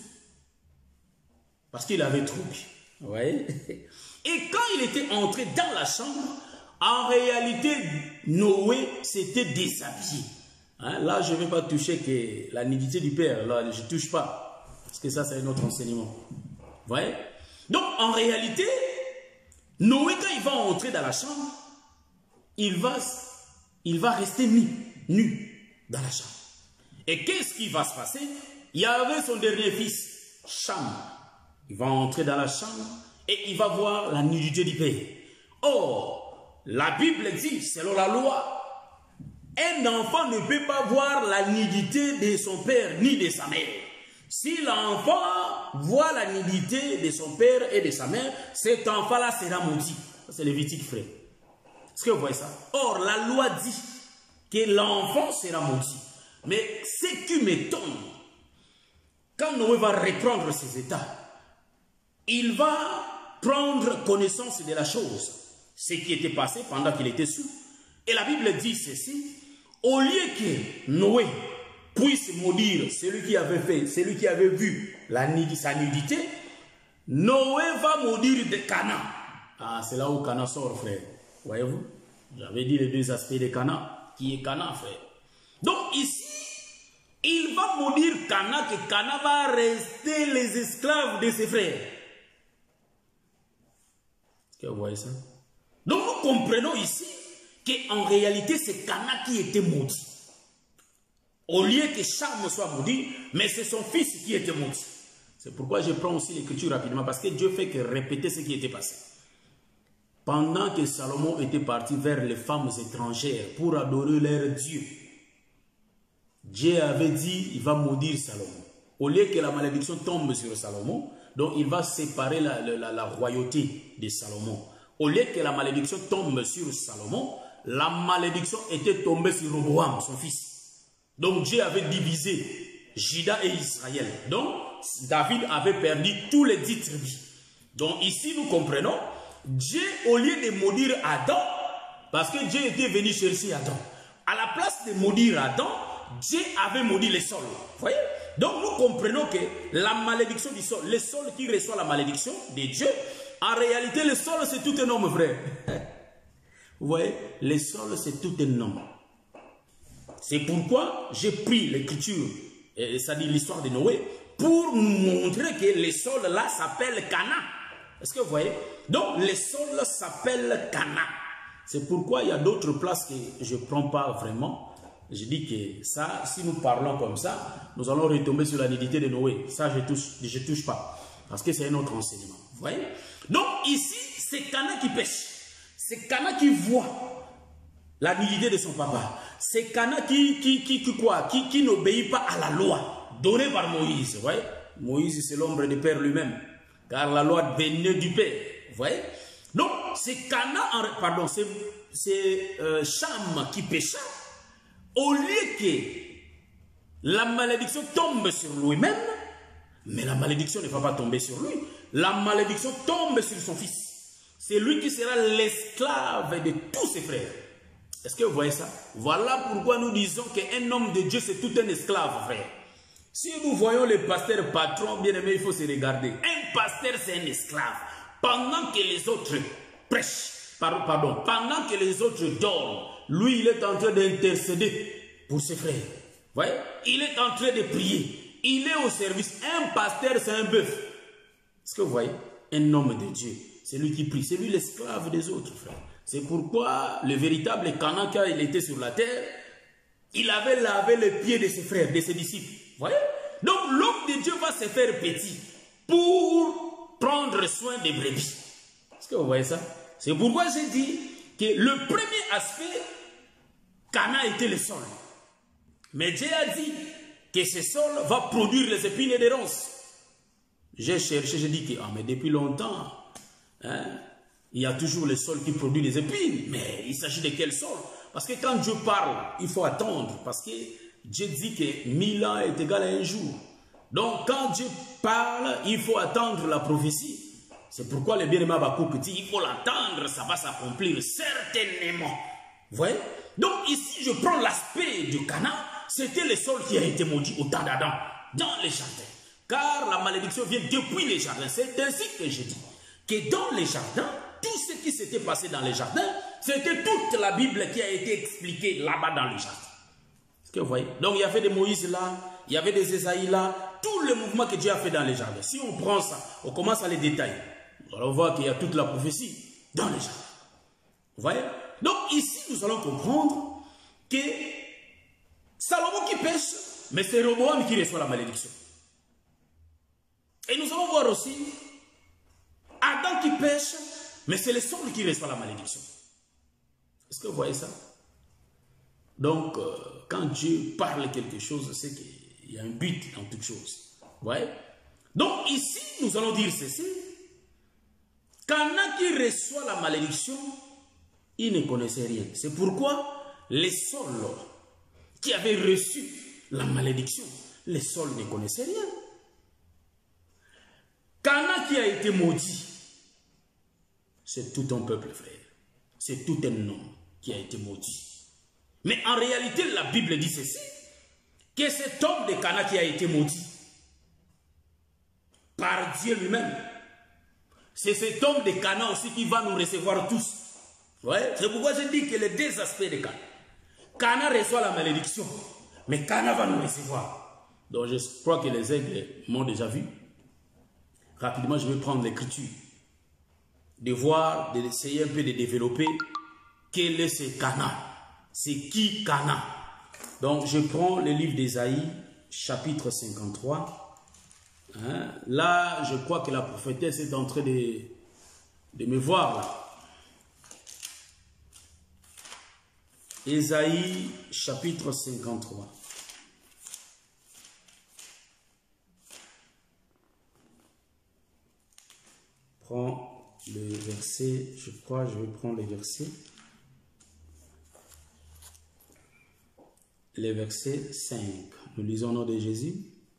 Parce qu'il avait trop bu. Vous voyez? Et quand il était entré dans la chambre, en réalité, Noé s'était déshabillé. Hein? Là, je ne vais pas toucher que la nudité du père. Là, je ne touche pas. Parce que ça, c'est un autre enseignement. Vous voyez? Donc, en réalité, Noé, quand il va entrer dans la chambre, il va rester nu dans la chambre. Et qu'est-ce qui va se passer? Il y avait son dernier fils, Cham. Il va entrer dans la chambre et il va voir la nudité du père. Or, la Bible dit, selon la loi, un enfant ne peut pas voir la nudité de son père ni de sa mère. Si l'enfant voit la nudité de son père et de sa mère, cet enfant-là sera maudit. C'est Lévitique, frère. Est-ce que vous voyez ça? Or, la loi dit que l'enfant sera maudit. Mais ce qui m'étonne, quand Noé va reprendre ses états, il va prendre connaissance de la chose, ce qui était passé pendant qu'il était sous. Et la Bible dit ceci, au lieu que Noé puisse maudire celui qui avait fait, celui qui avait vu sa nudité, Noé va maudire de Canaan. Ah, c'est là où Canaan sort, frère. Voyez-vous? J'avais dit les deux aspects de Canaan. Qui est Canaan, frère? Donc ici, il va maudire Canaan, que Canaan va rester les esclaves de ses frères. Est-ce que vous voyez ça? Donc nous comprenons ici qu'en réalité, c'est Canaan qui était maudit. Au lieu que Cham soit maudit, mais c'est son fils qui était maudit. C'est pourquoi je prends aussi l'écriture rapidement, parce que Dieu fait que répéter ce qui était passé. Pendant que Salomon était parti vers les femmes étrangères pour adorer leur Dieu, Dieu avait dit, il va maudire Salomon. Au lieu que la malédiction tombe sur Salomon, donc il va séparer la royauté de Salomon. Au lieu que la malédiction tombe sur Salomon, la malédiction était tombée sur Roboam, son fils. Donc Dieu avait divisé Juda et Israël. Donc David avait perdu tous les 10 tribus. Donc ici nous comprenons, Dieu au lieu de maudire Adam, parce que Dieu était venu chercher Adam, à la place de maudire Adam, Dieu avait maudit les sols. Vous voyez? Donc nous comprenons que la malédiction du sol, le sol qui reçoit la malédiction de Dieu, en réalité le sol c'est tout un homme, frère. Vous voyez? Le sol c'est tout un homme. C'est pourquoi j'ai pris l'écriture, c'est-à-dire l'histoire de Noé, pour nous montrer que le sol là s'appelle Cana. Est-ce que vous voyez? Donc le sol s'appelle Cana. C'est pourquoi il y a d'autres places que je ne prends pas vraiment. Je dis que ça, si nous parlons comme ça, nous allons retomber sur la nudité de Noé. Ça, je ne touche pas. Parce que c'est un autre enseignement. Vous voyez? Donc ici, c'est Cana qui pêche. C'est Cana qui voit la nudité de son papa. C'est Cana qui n'obéit pas à la loi donnée par Moïse. Vous voyez? Moïse, c'est l'ombre du Père lui-même. Car la loi venait du Père. Vous voyez? Donc, c'est Cana, pardon, c'est Cham qui pécha. Au lieu que la malédiction tombe sur lui-même, mais la malédiction ne va pas tomber sur lui. La malédiction tombe sur son fils. C'est lui qui sera l'esclave de tous ses frères. Est-ce que vous voyez ça? Voilà pourquoi nous disons qu'un homme de Dieu, c'est tout un esclave, frère. Si nous voyons le pasteur patron, bien aimé, il faut se regarder. Un pasteur, c'est un esclave. Pendant que les autres prêchent, pendant que les autres dorment, lui, il est en train d'intercéder pour ses frères. Vous voyez? Il est en train de prier. Il est au service. Un pasteur, c'est un bœuf. Est-ce que vous voyez? Un homme de Dieu, c'est lui qui prie. C'est lui l'esclave des autres, frères. C'est pourquoi le véritable Cana, quand il était sur la terre, il avait lavé les pieds de ses frères, de ses disciples. Vous voyez? Donc l'homme de Dieu va se faire petit pour prendre soin des brebis. Est-ce que vous voyez ça? C'est pourquoi j'ai dit que le premier aspect, Cana était le sol. Mais Dieu a dit que ce sol va produire les épines et des ronces. J'ai cherché, j'ai dit que mais depuis longtemps, hein, il y a toujours le sol qui produit les épines. Mais il s'agit de quel sol? Parce que quand Dieu parle, il faut attendre. Parce que Dieu dit que 1000 ans est égal à un jour. Donc quand Dieu parle, il faut attendre la prophétie. C'est pourquoi le bien-aimé Habakkuk dit, il faut l'attendre, ça va s'accomplir certainement. Vous voyez? Donc ici, je prends l'aspect du Cana, c'était le sol qui a été maudit au temps d'Adam, dans les jardins. Car la malédiction vient depuis les jardins. C'est ainsi que je dis, que dans les jardins, tout ce qui s'était passé dans les jardins, c'était toute la Bible qui a été expliquée là-bas dans les jardins. Est-ce que vous voyez? Donc il y avait des Moïse là, il y avait des Ésaïe là, tout le mouvement que Dieu a fait dans les jardins. Si on prend ça, on commence à les détailler. Nous allons voir qu'il y a toute la prophétie dans les jardins. Vous voyez? Donc ici, nous allons comprendre que Salomon qui pêche, mais c'est Roboam qui reçoit la malédiction. Et nous allons voir aussi Adam qui pêche, mais c'est le sol qui reçoit la malédiction. Est-ce que vous voyez ça? Donc, quand Dieu parle quelque chose, c'est qu'il y a un but dans toute chose. Vous voyez? Donc ici, nous allons dire ceci. Cana qui reçoit la malédiction, il ne connaissait rien. C'est pourquoi les sols qui avaient reçu la malédiction, les sols ne connaissaient rien. Cana qui a été maudit, c'est tout un peuple, frère. C'est tout un homme qui a été maudit. Mais en réalité, la Bible dit ceci, que cet homme de Cana qui a été maudit par Dieu lui-même, c'est cet homme de Cana aussi qui va nous recevoir tous. Ouais? C'est pourquoi je dis que les deux aspects de Cana. Cana reçoit la malédiction, mais Cana va nous recevoir. Donc je crois que les aigles m'ont déjà vu. Rapidement, je vais prendre l'écriture, de voir, d'essayer un peu de développer quel est ce Cana. C'est qui Cana? Donc je prends le livre d'Ésaïe, chapitre 53. Hein? Là, je crois que la prophétesse est en train de me voir là. Ésaïe chapitre 53. prends le verset, je crois, je vais prendre les versets. Les versets 5. Nous lisons au nom de Jésus.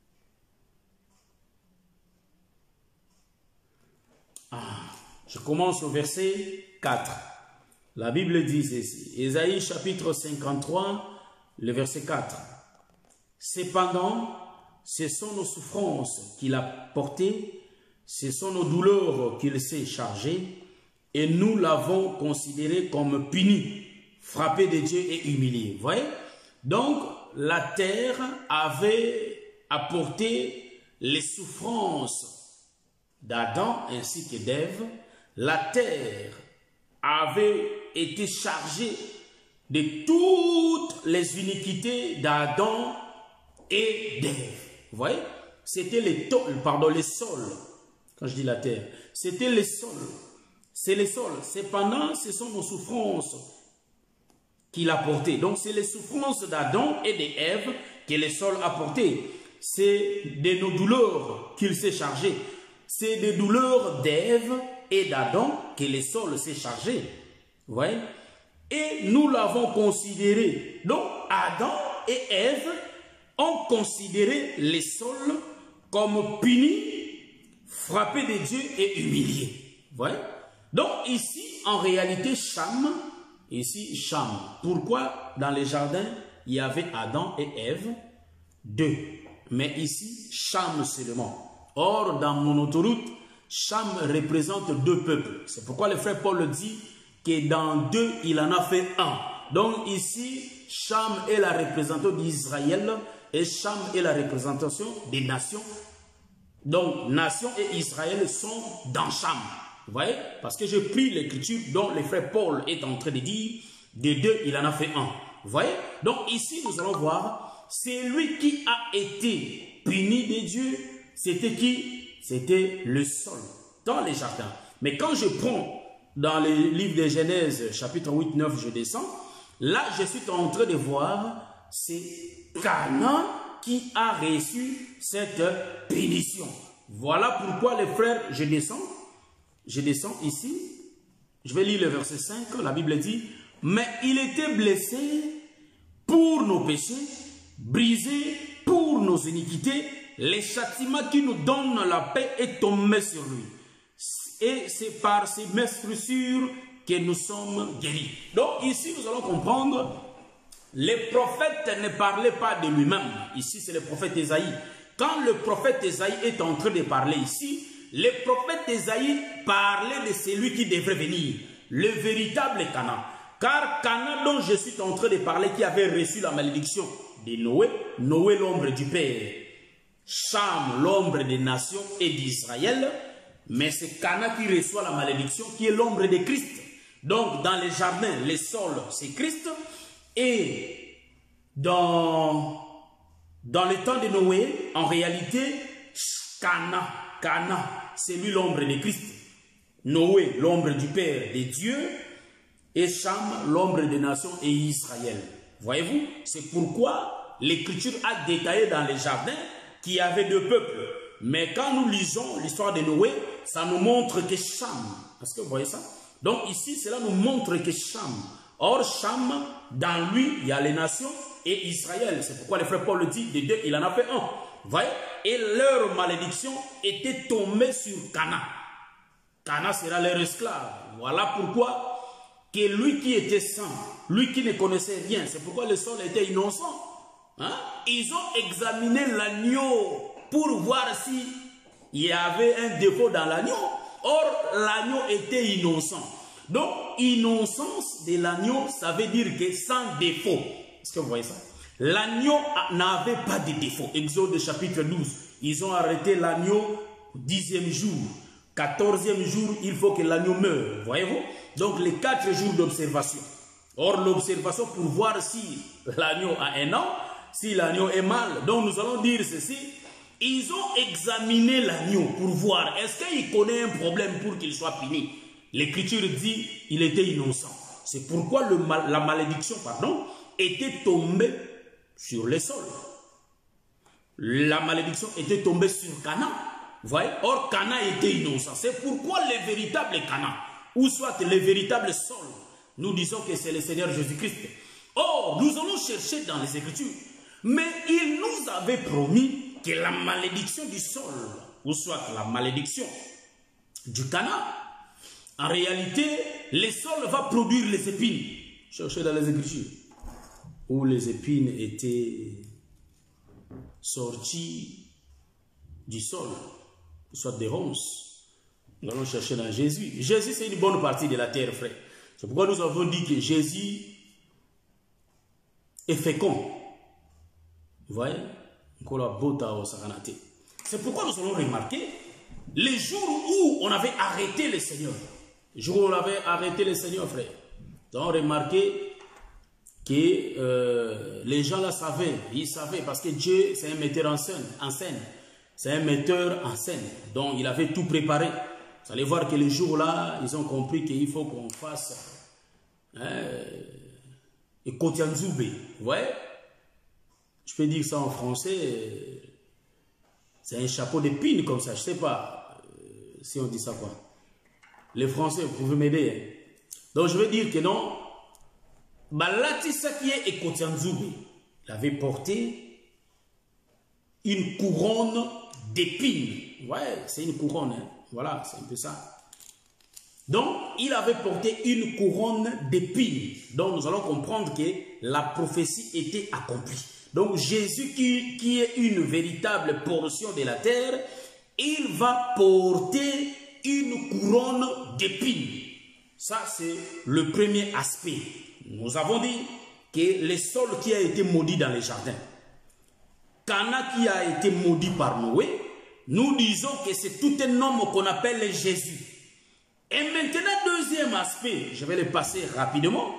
Je commence au verset 4. La Bible dit ceci. Ésaïe chapitre 53, le verset 4. Cependant, ce sont nos souffrances qu'il a portées, ce sont nos douleurs qu'il s'est chargé, et nous l'avons considéré comme puni, frappé de Dieu et humilié. Vous voyez? Donc, la terre avait apporté les souffrances d'Adam ainsi que d'Ève. La terre avait été chargée de toutes les iniquités d'Adam et d'Ève. Vous voyez? C'était les sols. Quand je dis la terre, c'était les sols. C'est les sols. Cependant, ce sont nos souffrances qu'il a portées. Donc, c'est les souffrances d'Adam et d'Ève que le sol a portées. C'est de nos douleurs qu'il s'est chargé. C'est des douleurs d'Ève et d'Adam que le sol s'est chargé. Vous voyez? Et nous l'avons considéré. Donc, Adam et Ève ont considéré les sols comme punis, frappés de Dieu et humiliés. Vous voyez? Donc, ici, en réalité, Cham. Pourquoi dans les jardins, il y avait Adam et Ève, 2. Mais ici, Cham seulement. Or, dans mon autoroute, Cham représente 2 peuples. C'est pourquoi le frère Paul dit que dans 2, il en a fait 1. Donc ici, Cham est la représentation d'Israël et Cham est la représentation des nations. Donc, nation et Israël sont dans Cham. Vous voyez? Parce que j'ai pris l'écriture dont le frère Paul est en train de dire, de 2, il en a fait 1. Vous voyez? Donc ici, nous allons voir, c'est lui qui a été puni de Dieu. C'était qui? C'était le sol, dans les jardins. Mais quand je prends dans le livre de Genèse, chapitre 8, 9, je descends, là, je suis en train de voir, c'est Canaan qui a reçu cette punition. Voilà pourquoi les frères, je descends ici, je vais lire le verset 5, la Bible dit, « Mais il était blessé pour nos péchés, brisé pour nos iniquités, les châtiments qui nous donnent la paix est tombé sur lui. Et c'est par ces meurtrissures que nous sommes guéris. » Donc ici, nous allons comprendre, le prophète ne parlait pas de lui-même. Ici, c'est le prophète Ésaïe. Quand le prophète Ésaïe est en train de parler ici, le prophète Ésaïe parlait de celui qui devrait venir, le véritable Canaan. Car Canaan dont je suis en train de parler, qui avait reçu la malédiction de Noé, Noé l'ombre du Père, Cham l'ombre des nations et d'Israël, mais c'est Canaan qui reçoit la malédiction, qui est l'ombre de Christ. Donc dans les jardins, les sols, c'est Christ, et dans le temps de Noé, en réalité, Canaan, c'est lui l'ombre de Christ. Noé, l'ombre du Père des dieux, et Cham, l'ombre des nations et Israël. Voyez-vous, c'est pourquoi l'Écriture a détaillé dans les jardins qu'il y avait 2 peuples. Mais quand nous lisons l'histoire de Noé, ça nous montre que Cham, est-ce que vous voyez ça? Donc ici, cela nous montre que Cham. Or, Cham, dans lui, il y a les nations et Israël. C'est pourquoi le frère Paul dit, des 2, il en a fait 1. Vous voyez? Et leur malédiction était tombée sur Canaan. Canaan sera leur esclave. Voilà pourquoi que lui qui était saint, lui qui ne connaissait rien, c'est pourquoi le sol était innocent. Hein? Ils ont examiné l'agneau pour voir s'il y avait un défaut dans l'agneau. Or, l'agneau était innocent. Donc, innocence de l'agneau, ça veut dire que sans défaut. Est-ce que vous voyez ça? L'agneau n'avait pas de défaut. Exode chapitre 12. Ils ont arrêté l'agneau au 10e jour. 14e jour, il faut que l'agneau meure. Voyez-vous? Donc, les 4 jours d'observation. Or, l'observation pour voir si l'agneau a un an, si l'agneau est mâle. Donc, nous allons dire ceci. Ils ont examiné l'agneau pour voir est-ce qu'il connaît un problème pour qu'il soit puni. L'Écriture dit il était innocent. C'est pourquoi la malédiction était tombée sur les sols. La malédiction était tombée sur Canaan. Vous voyez? Or, Cana était innocent. C'est pourquoi le véritable Cana, ou soit le véritable Saul, nous disons que c'est le Seigneur Jésus-Christ. Or, nous allons chercher dans les Écritures. Mais il nous avait promis que la malédiction du Saul, ou soit la malédiction du Cana, en réalité, le Saul va produire les épines. Cherchez dans les Écritures. Où les épines étaient sorties du sol, soit des ronces. Nous allons chercher dans Jésus. Jésus, c'est une bonne partie de la terre, frère. C'est pourquoi nous avons dit que Jésus est fécond. Vous voyez? C'est pourquoi nous allons remarquer les jours où on avait arrêté le Seigneur. Les jours où on avait arrêté le Seigneur, frère. Nous avons remarqué que les gens là savaient, ils savaient, parce que Dieu c'est un metteur en scène, c'est un metteur en scène, donc il avait tout préparé. Vous allez voir que les jours là, ils ont compris qu'il faut qu'on fasse et Kotianzoube, vous voyez, je peux dire ça en français, c'est un chapeau d'épines comme ça, je sais pas si on dit ça quoi. Les Français, vous pouvez m'aider. Hein? Donc je veux dire que non. Balatissakie et Kotianzoube, il avait porté une couronne d'épines. Ouais, c'est une couronne. Hein? Voilà, c'est un peu ça. Donc, il avait porté une couronne d'épines. Donc, nous allons comprendre que la prophétie était accomplie. Donc, Jésus qui est une véritable portion de la terre, il va porter une couronne d'épines. Ça, c'est le premier aspect. Nous avons dit que le sol qui a été maudit dans les jardins, Cana qui a été maudit par Noé, nous disons que c'est tout un homme qu'on appelle Jésus. Et maintenant, deuxième aspect, je vais le passer rapidement.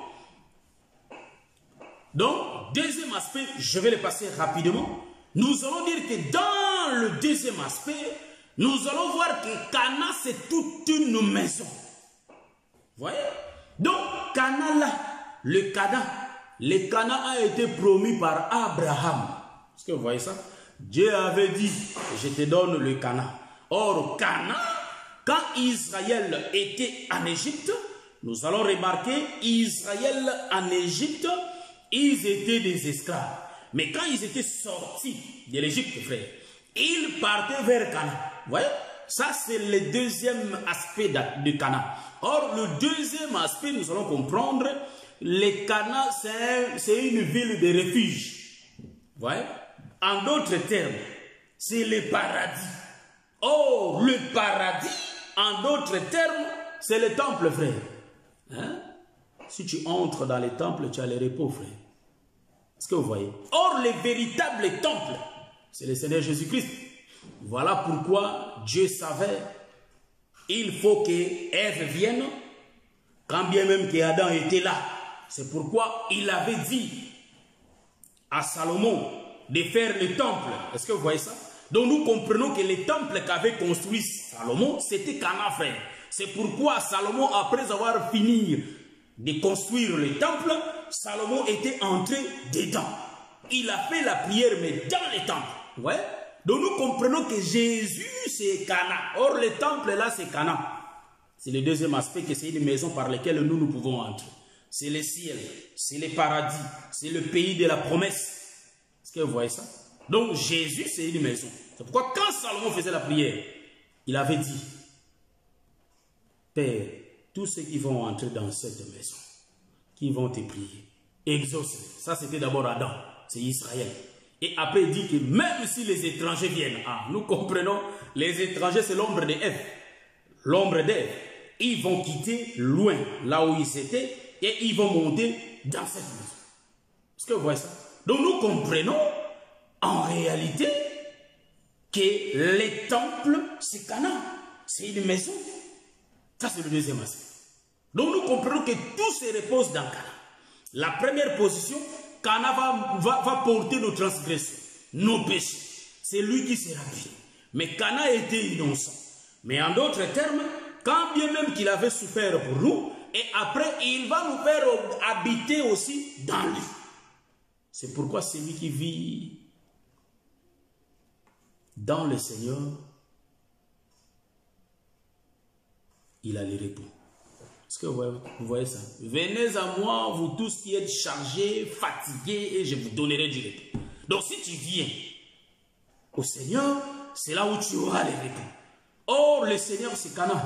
Donc, deuxième aspect, je vais le passer rapidement. Nous allons dire que dans le deuxième aspect, nous allons voir que Cana, c'est toute une maison. Vous voyez? Donc, Cana là, le Cana a été promis par Abraham. Est-ce que vous voyez ça? Dieu avait dit, je te donne le Cana. Or, Cana, quand Israël était en Égypte, nous allons remarquer, Israël en Égypte, ils étaient des esclaves. Mais quand ils étaient sortis de l'Égypte, frère, ils partaient vers Cana. Vous voyez? Ça, c'est le deuxième aspect de Cana. Or, le deuxième aspect, nous allons comprendre, le Cana, c'est une ville de refuge. Vous voyez? En d'autres termes, c'est le paradis. Or, le paradis, en d'autres termes, c'est le temple, frère. Hein? Si tu entres dans les temples, tu as le repos, frère. Est-ce que vous voyez? Or, le véritable temple, c'est le Seigneur Jésus-Christ. Voilà pourquoi Dieu savait, il faut que Ève vienne, quand bien même qu'Adam était là. C'est pourquoi il avait dit à Salomon de faire le temple. Est-ce que vous voyez ça? Donc nous comprenons que le temple qu'avait construit Salomon, c'était Cana, frère. C'est pourquoi Salomon, après avoir fini de construire le temple, Salomon était entré dedans. Il a fait la prière, mais dans le temple. Ouais. Donc nous comprenons que Jésus, c'est Cana. Or, le temple là, c'est Cana. C'est le deuxième aspect, que c'est une maison par laquelle nous pouvons entrer. C'est le ciel, c'est le paradis, c'est le pays de la promesse. Est-ce que vous voyez ça? Donc Jésus, c'est une maison. C'est pourquoi quand Salomon faisait la prière, il avait dit, Père, tous ceux qui vont entrer dans cette maison, qui vont te prier, exauce. Ça, c'était d'abord Adam, c'est Israël. Et après, il dit que même si les étrangers viennent, nous comprenons, les étrangers, c'est l'ombre d'Ève. L'ombre d'Ève. Ils vont quitter loin, là où ils étaient, et ils vont monter dans cette maison. Est-ce que vous voyez ça? Donc nous comprenons, en réalité, que les temples, c'est Cana. C'est une maison. Ça, c'est le deuxième aspect. Donc nous comprenons que tout se repose dans Cana. La première position, Cana va porter nos transgressions, nos péchés. C'est lui qui sera bien. Mais Cana était innocent. Mais en d'autres termes, quand bien même qu'il avait souffert pour nous, et après, il va nous faire habiter aussi dans lui. C'est pourquoi celui qui vit dans le Seigneur il a le repos. Est-ce que vous voyez ça? Venez à moi, vous tous qui êtes chargés, fatigués, et je vous donnerai du repos. Donc si tu viens au Seigneur, c'est là où tu auras le repos. Or, le Seigneur, c'est Canaan.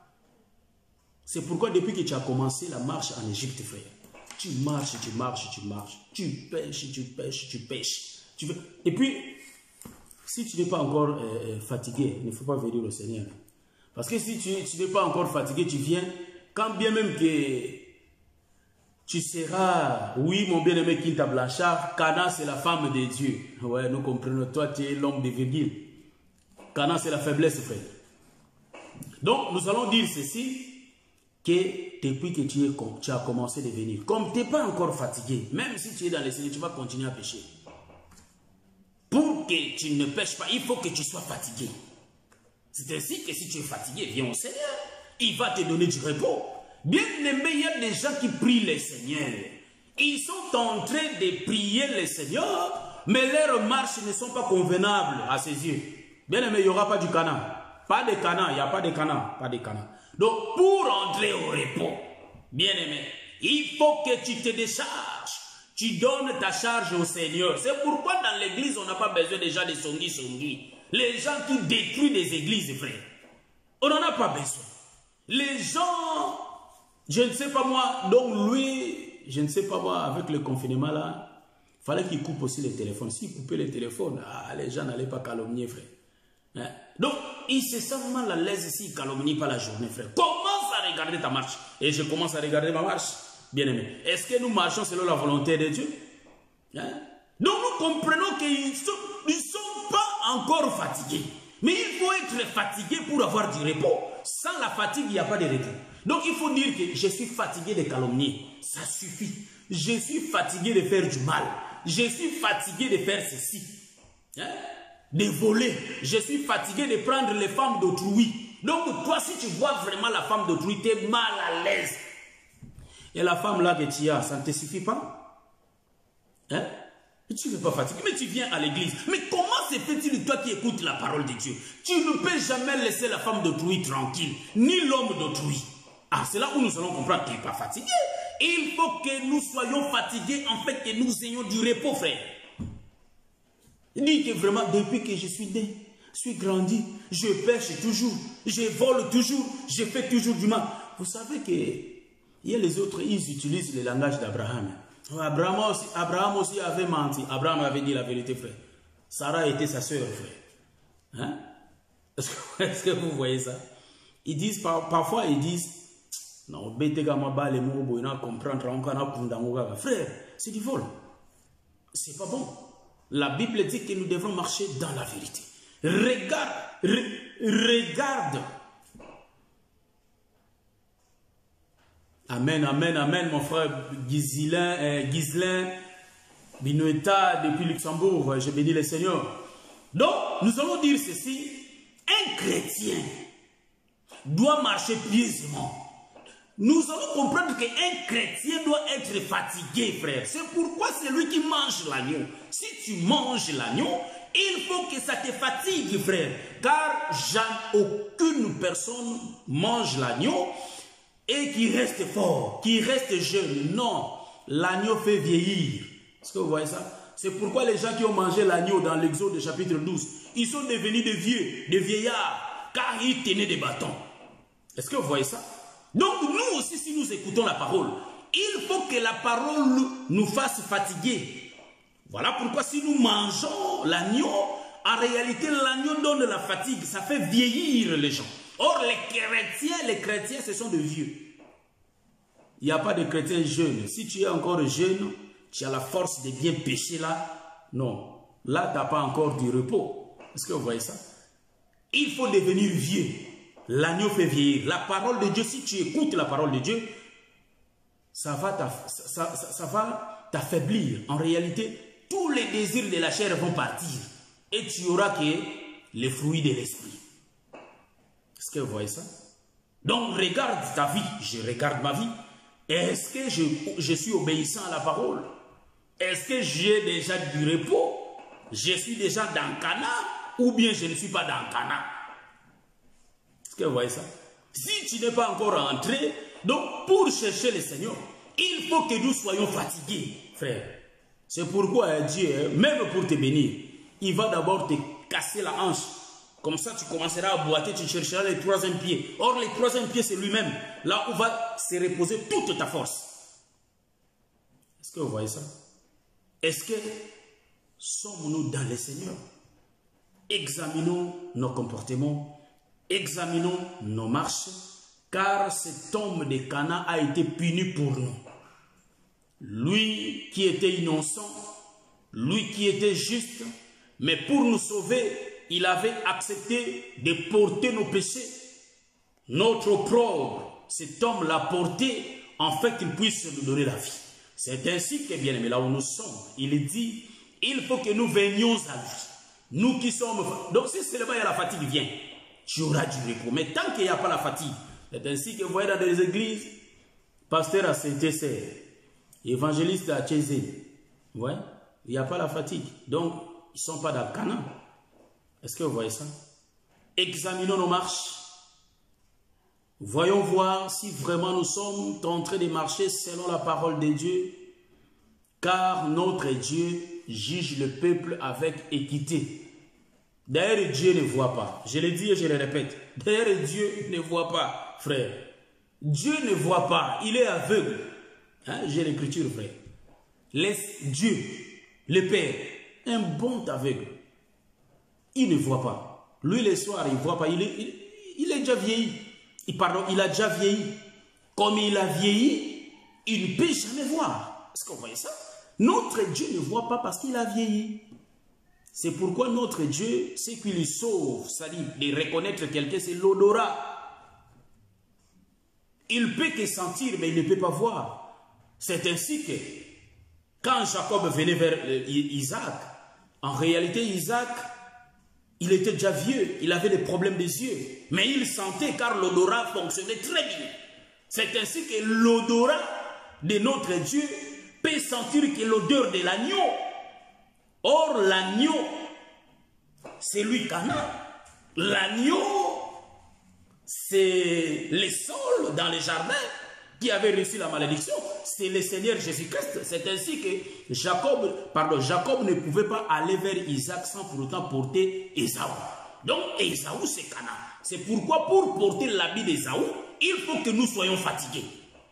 C'est pourquoi depuis que tu as commencé la marche en Égypte, frère, tu marches, tu marches, tu marches, tu pêches, tu pêches, tu pêches. Et puis, si tu n'es pas encore fatigué, il ne faut pas venir au Seigneur. Parce que si tu n'es pas encore fatigué, tu viens, quand bien même que tu seras, oui mon bien-aimé Kinta Blanchard, Canaan c'est la femme de Dieu. Ouais, nous comprenons, toi tu es l'homme de virgule. Canaan c'est la faiblesse, frère. Donc nous allons dire ceci, que depuis que tu as commencé de venir, comme tu n'es pas encore fatigué, même si tu es dans les Seigneur, tu vas continuer à pécher. Pour que tu ne pêches pas, il faut que tu sois fatigué. C'est ainsi que si tu es fatigué, viens au Seigneur. Il va te donner du repos. Bien aimé, il y a des gens qui prient le Seigneur. Ils sont en train de prier le Seigneur, mais leurs marches ne sont pas convenables à ses yeux. Bien aimé, il n'y aura pas du Canaan. Pas de Canaan, il n'y a pas de Canaan. Pas de Canaan. Donc, pour entrer au repos, bien aimé, il faut que tu te décharges. Tu donnes ta charge au Seigneur. C'est pourquoi dans l'église, on n'a pas besoin des gens de songi. Les gens qui détruisent des églises, frère. On n'en a pas besoin. Les gens, je ne sais pas moi, donc lui, je ne sais pas moi, avec le confinement là, il fallait qu'il coupe aussi les téléphones. S'il coupait les téléphones, les gens n'allaient pas calomnier, frère. Hein? Donc, il se sent mal à l'aise s'il ne calomnie pas la journée, frère. Commence à regarder ta marche. Et je commence à regarder ma marche. Bien aimé, est-ce que nous marchons selon la volonté de Dieu? Hein? Donc nous comprenons qu'ils ne sont pas encore fatigués. Mais il faut être fatigué pour avoir du repos. Sans la fatigue, il n'y a pas de repos. Donc il faut dire que je suis fatigué de calomnier. Ça suffit. Je suis fatigué de faire du mal. Je suis fatigué de faire ceci. Hein? De voler. Je suis fatigué de prendre les femmes d'autrui. Donc toi, si tu vois vraiment la femme d'autrui, tu es mal à l'aise. Et la femme là que tu as, ça ne te suffit pas? Hein? Et tu ne es pas fatigué, mais tu viens à l'église. Mais comment se fait-il, toi qui écoutes la parole de Dieu? Tu ne peux jamais laisser la femme d'autrui tranquille, ni l'homme d'autrui. Ah, c'est là où nous allons comprendre qu'il n'est pas fatigué. Il faut que nous soyons fatigués, en fait, que nous ayons du repos, frère. Il dit que vraiment, depuis que je suis né, je suis grandi, je pêche toujours, je vole toujours, je fais toujours du mal. Vous savez que il y a les autres, ils utilisent le langage d'Abraham. Abraham aussi avait menti. Abraham avait dit la vérité, frère. Sarah était sa soeur, frère. Hein? Est-ce que vous voyez ça? Ils disent, parfois ils disent, non, frère, c'est du vol. C'est pas bon. La Bible dit que nous devons marcher dans la vérité. Regarde. Amen, amen, amen, mon frère Ghislain Binoueta depuis Luxembourg. Je bénis le Seigneur. Donc, nous allons dire ceci. Un chrétien doit marcher pieusement. Nous allons comprendre qu'un chrétien doit être fatigué, frère. C'est pourquoi c'est lui qui mange l'agneau. Si tu manges l'agneau, il faut que ça te fatigue, frère. Car aucune personne mange l'agneau et qui reste fort, qui reste jeune. Non, l'agneau fait vieillir. Est-ce que vous voyez ça? C'est pourquoi les gens qui ont mangé l'agneau dans l'Exode chapitre 12, ils sont devenus des vieux, des vieillards, car ils tenaient des bâtons. Est-ce que vous voyez ça? Donc nous aussi, si nous écoutons la parole, il faut que la parole nous fasse fatiguer. Voilà pourquoi si nous mangeons l'agneau, en réalité l'agneau donne la fatigue, ça fait vieillir les gens. Or les chrétiens, ce sont des vieux. Il n'y a pas de chrétiens jeunes. Si tu es encore jeune, tu as la force de bien pécher là. Non, là tu n'as pas encore du repos. Est-ce que vous voyez ça? Il faut devenir vieux. L'agneau fait vieillir. La parole de Dieu, si tu écoutes la parole de Dieu, ça va t'affaiblir. En réalité, tous les désirs de la chair vont partir. Et tu auras que les fruits de l'esprit. Est-ce que vous voyez ça? Donc regarde ta vie, je regarde ma vie. Est-ce que je suis obéissant à la parole? Est-ce que j'ai déjà du repos? Je suis déjà dans Canaan ou bien je ne suis pas dans Canaan? Est-ce que vous voyez ça? Si tu n'es pas encore entré, donc pour chercher le Seigneur, il faut que nous soyons fatigués, frère. C'est pourquoi Dieu, même pour te bénir, il va d'abord te casser la hanche. Comme ça, tu commenceras à boiter, tu chercheras le troisième pied. Or, le troisième pied, c'est lui-même. Là où va se reposer toute ta force. Est-ce que vous voyez ça? Est-ce que sommes-nous dans le Seigneur? Examinons nos comportements, examinons nos marches, car cet homme de Cana a été puni pour nous. Lui qui était innocent, lui qui était juste, mais pour nous sauver, il avait accepté de porter nos péchés. Notre opprobre, cet homme l'a porté, en fait qu'il puisse nous donner la vie. C'est ainsi que, bien aimé, là où nous sommes, il dit, il faut que nous venions à lui. Nous qui sommes... Donc si seulement il y a la fatigue, viens. Tu auras du repos. Mais tant qu'il n'y a pas la fatigue, c'est ainsi que vous voyez dans des églises, pasteur à Saint-Essai, évangéliste à Tchézé, ouais, il n'y a pas la fatigue. Donc, ils ne sont pas dans le Canaan. Est-ce que vous voyez ça? Examinons nos marches. Voyons voir si vraiment nous sommes en train de marcher selon la parole de Dieu. Car notre Dieu juge le peuple avec équité. D'ailleurs, Dieu ne voit pas. Je le dis et je le répète. D'ailleurs, Dieu ne voit pas, frère. Dieu ne voit pas. Il est aveugle. Hein? J'ai l'écriture, frère. Laisse Dieu, le Père, un bon aveugle. Il ne voit pas. Lui, le soir, il ne voit pas. Il est déjà vieilli. Pardon, il a déjà vieilli. Comme il a vieilli, il ne peut jamais voir. Est-ce que vous voyez ça? Notre Dieu ne voit pas parce qu'il a vieilli. C'est pourquoi notre Dieu, ce qui lui sauve, c'est-à-dire de reconnaître quelqu'un, c'est l'odorat. Il peut que sentir, mais il ne peut pas voir. C'est ainsi que, quand Jacob venait vers Isaac, en réalité, Isaac, il était déjà vieux, il avait des problèmes des yeux, mais il sentait car l'odorat fonctionnait très bien. C'est ainsi que l'odorat de notre Dieu peut sentir que l'odeur de l'agneau. Or, l'agneau, c'est lui Canaan. L'agneau, c'est le sol dans le jardin qui avait reçu la malédiction. C'est le Seigneur Jésus-Christ. C'est ainsi que Jacob ne pouvait pas aller vers Isaac sans pour autant porter Ésaü. Donc, Ésaü, c'est Canaan. C'est pourquoi, pour porter l'habit d'Ésaü, il faut que nous soyons fatigués.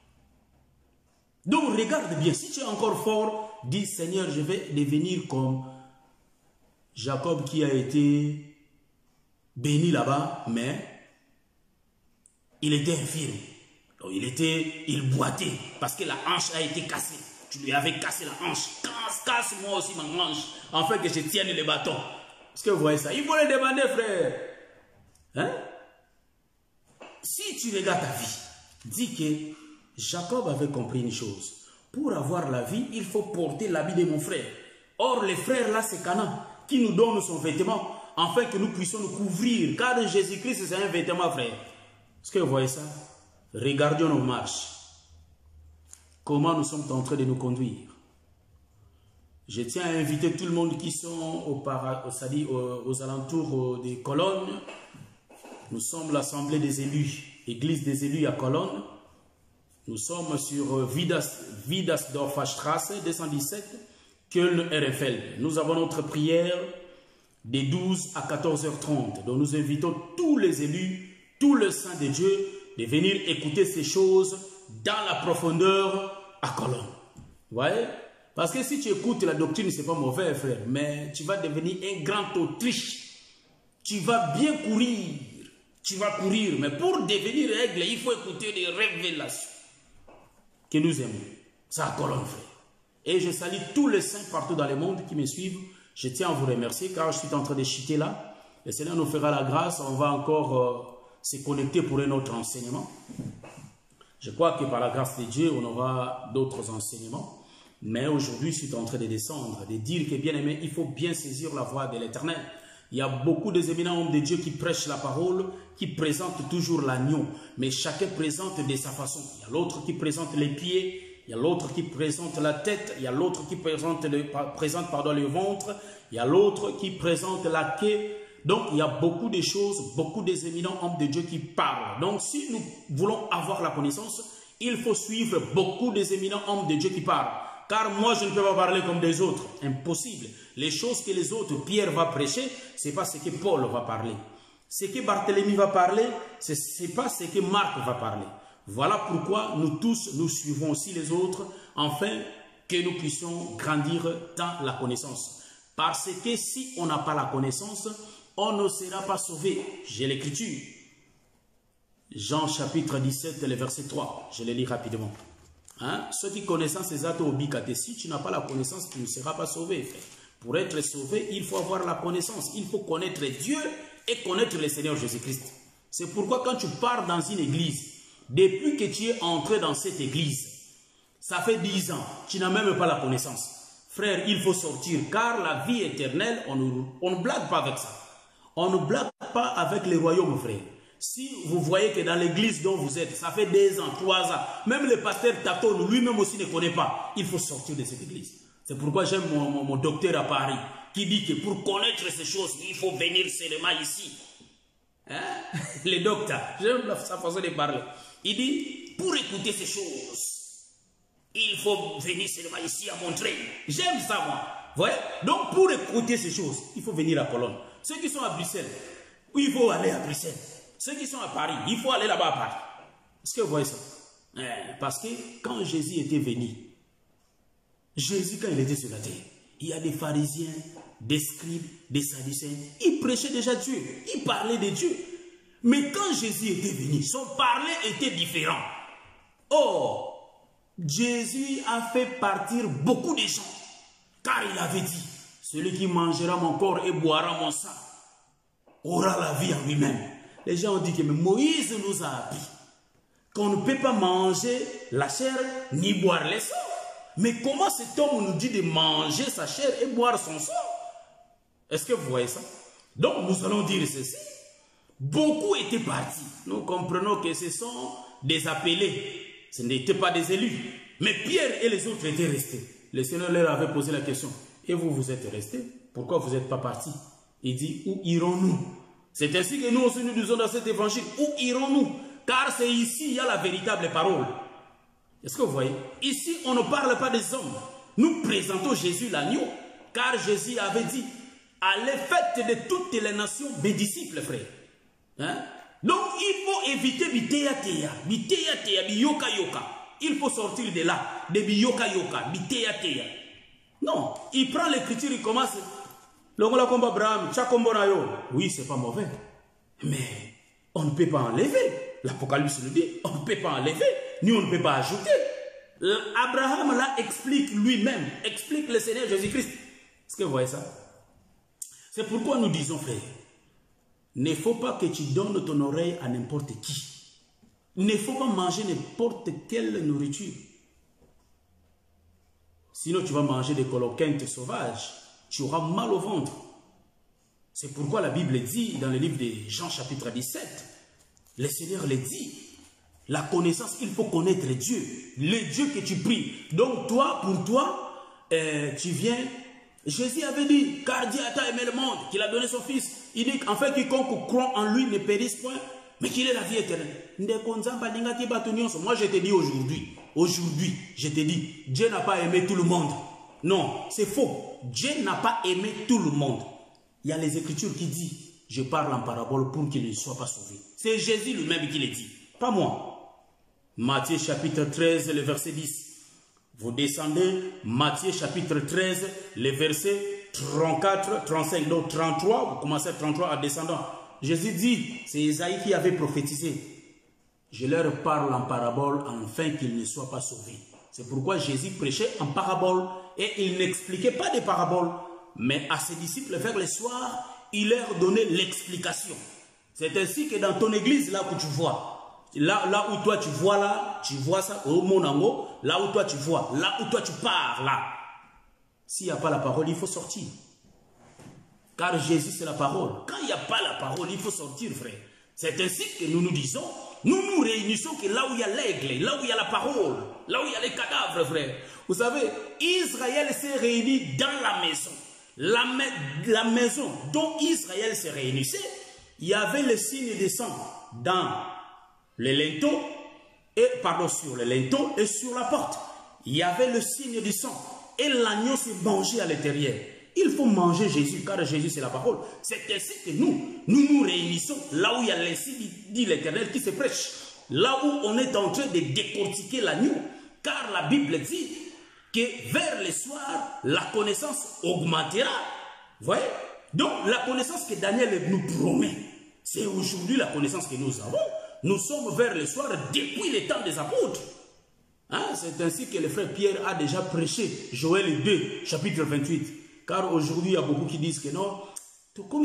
Donc, regarde bien. Si tu es encore fort, dis, Seigneur, je vais devenir comme Jacob qui a été béni là-bas, mais il était infirme. Donc, il boitait parce que la hanche a été cassée. Tu lui avais cassé la hanche. Casse-moi aussi ma hanche, afin que je tienne le bâton. Est-ce que vous voyez ça? Il faut le demander, frère. Hein? Si tu regardes ta vie, dis que Jacob avait compris une chose. Pour avoir la vie, il faut porter l'habit de mon frère. Or, le frère là, c'est Canaan, qui nous donne son vêtement, afin que nous puissions nous couvrir. Car Jésus-Christ, c'est un vêtement, frère. Est-ce que vous voyez ça? Regardons nos marches. Comment nous sommes en train de nous conduire. Je tiens à inviter tout le monde qui sont aux alentours des colonnes. Nous sommes l'Assemblée des élus, Église des élus à Cologne. Nous sommes sur Widersdorfer Straße 217, Köln RFL. Nous avons notre prière de 12 à 14h30. Donc nous invitons tous les élus, tous les saints de Dieu de venir écouter ces choses dans la profondeur à Cologne. Vous voyez? Parce que si tu écoutes la doctrine, ce n'est pas mauvais, frère, mais tu vas devenir un grand Autriche. Tu vas bien courir. Tu vas courir, mais pour devenir aigle, il faut écouter des révélations que nous aimons. C'est à Cologne, frère. Et je salue tous les saints partout dans le monde qui me suivent. Je tiens à vous remercier car je suis en train de chuter là. Le Seigneur nous fera la grâce. On va encore se connecter pour un autre enseignement. Je crois que par la grâce de Dieu, on aura d'autres enseignements. Mais aujourd'hui, je suis en train de descendre, de dire que, bien aimé, il faut bien saisir la voix de l'Éternel. Il y a beaucoup d'éminents hommes de Dieu qui prêchent la parole, qui présentent toujours l'agneau. Mais chacun présente de sa façon. Il y a l'autre qui présente les pieds, il y a l'autre qui présente la tête, il y a l'autre qui présente le ventre, il y a l'autre qui présente la queue, Donc, il y a beaucoup de choses, beaucoup des éminents hommes de Dieu qui parlent. Donc, si nous voulons avoir la connaissance, il faut suivre beaucoup des éminents hommes de Dieu qui parlent. Car moi, je ne peux pas parler comme des autres. Impossible. Les choses que les autres, Pierre va prêcher, ce n'est pas ce que Paul va parler. Ce que Barthélemy va parler, ce n'est pas ce que Marc va parler. Voilà pourquoi nous tous, nous suivons aussi les autres, afin que nous puissions grandir dans la connaissance. Parce que si on n'a pas la connaissance, on ne sera pas sauvé. J'ai l'écriture. Jean chapitre 17, le verset 3. Je le lis rapidement. Hein? Ceux qui connaissent ces actes au bicate, si tu n'as pas la connaissance, tu ne seras pas sauvé. Pour être sauvé, il faut avoir la connaissance. Il faut connaître Dieu et connaître le Seigneur Jésus-Christ. C'est pourquoi quand tu pars dans une église, depuis que tu es entré dans cette église, ça fait 10 ans, tu n'as même pas la connaissance. Frère, il faut sortir, car la vie éternelle, on ne blague pas avec ça. On ne blague pas avec les royaumes, frère. Si vous voyez que dans l'église dont vous êtes, ça fait 2 ans, 3 ans, même le pasteur tâtonne, lui-même aussi ne connaît pas, il faut sortir de cette église. C'est pourquoi j'aime mon docteur à Paris, qui dit que pour connaître ces choses, il faut venir seulement ici. Hein? Le docteur, j'aime sa façon de parler. Il dit, pour écouter ces choses, il faut venir seulement ici à montrer. J'aime ça, moi. Voyez? Donc, pour écouter ces choses, il faut venir à Cologne. Ceux qui sont à Bruxelles, il faut aller à Bruxelles. Ceux qui sont à Paris, il faut aller là-bas à Paris. Est-ce que vous voyez ça? Parce que quand Jésus était venu, Jésus, quand il était sur la terre, il y a des pharisiens, des scribes, des sadducéens. Ils prêchaient déjà Dieu. Ils parlaient de Dieu. Mais quand Jésus était venu, son parler était différent. Oh, Jésus a fait partir beaucoup de gens. Car il avait dit, celui qui mangera mon corps et boira mon sang aura la vie en lui-même. Les gens ont dit que Moïse nous a appris qu'on ne peut pas manger la chair ni boire le sang. Mais comment cet homme nous dit de manger sa chair et boire son sang? Est-ce que vous voyez ça? Donc nous allons dire ceci. Beaucoup étaient partis. Nous comprenons que ce sont des appelés. Ce n'étaient pas des élus. Mais Pierre et les autres étaient restés. Le Seigneur leur avait posé la question. Et vous, vous êtes restés? Pourquoi vous n'êtes pas partis? Il dit, où irons-nous? C'est ainsi que nous aussi nous disons dans cet évangile. Où irons-nous? Car c'est ici, il y a la véritable parole. Est-ce que vous voyez? Ici, on ne parle pas des hommes. Nous présentons Jésus l'agneau. Car Jésus avait dit, allez faites de toutes les nations mes disciples, frères. Hein? Donc, il faut éviter bitéa-téa, biyoka-yoka. Il faut sortir de là, de biyoka-yoka, bitéa-téa. Non, il prend l'écriture, il commence. Oui, c'est pas mauvais. Mais on ne peut pas enlever. L'Apocalypse nous dit, on ne peut pas enlever, ni on ne peut pas ajouter. Abraham là explique lui-même, explique le Seigneur Jésus-Christ. Est-ce que vous voyez ça? C'est pourquoi nous disons, frère, il ne faut pas que tu donnes ton oreille à n'importe qui. Il ne faut pas manger n'importe quelle nourriture. Sinon, tu vas manger des coloquintes sauvages. Tu auras mal au ventre. C'est pourquoi la Bible dit, dans le livre de Jean chapitre 17, le Seigneur le dit, la connaissance, il faut connaître Dieu. Le Dieu que tu pries. Donc toi, pour toi, tu viens... Jésus avait dit, car Dieu a tant aimé le monde, qu'il a donné son Fils. Il dit, en fait, quiconque croit en lui ne périsse point, mais qu'il ait la vie éternelle. Moi, je te dis aujourd'hui, je te dis, Dieu n'a pas aimé tout le monde. Non, c'est faux. Dieu n'a pas aimé tout le monde. Il y a les Écritures qui disent, je parle en parabole pour qu'il ne soit pas sauvé. C'est Jésus lui-même qui le dit, pas moi. Matthieu chapitre 13, le verset 10. Vous descendez, Matthieu chapitre 13, les versets 34, 35, donc 33, vous commencez à 33 en descendant. Jésus dit, c'est Isaïe qui avait prophétisé. Je leur parle en parabole afin qu'ils ne soient pas sauvés. C'est pourquoi Jésus prêchait en parabole et il n'expliquait pas des paraboles. Mais à ses disciples, vers le soir, il leur donnait l'explication. C'est ainsi que dans ton église, là où tu vois, là où toi tu vois là, tu vois ça, au monango, là où toi tu vois, là où toi tu pars là. S'il n'y a pas la parole, il faut sortir. Car Jésus c'est la parole. Quand il n'y a pas la parole, il faut sortir, frère. C'est ainsi que nous nous disons, nous nous réunissons que là où il y a l'aigle, là où il y a la parole, là où il y a les cadavres, frère. Vous savez, Israël s'est réuni dans la maison. la maison dont Israël se réunissait, il y avait le signe de sang dans le linteau, sur le linteau et sur la porte. Il y avait le signe du sang et l'agneau se mangeait à l'intérieur. Il faut manger Jésus, car Jésus c'est la parole. C'est ainsi que nous réunissons là où il y a l'ainsi dit l'Éternel qui se prêche. Là où on est en train de décortiquer l'agneau. Car la Bible dit que vers le soir, la connaissance augmentera. Vous voyez? Donc la connaissance que Daniel nous promet, c'est aujourd'hui la connaissance que nous avons. Nous sommes vers le soir depuis le temps des apôtres. Hein? C'est ainsi que le frère Pierre a déjà prêché Joël 2, chapitre 28. Car aujourd'hui, il y a beaucoup qui disent que non, non,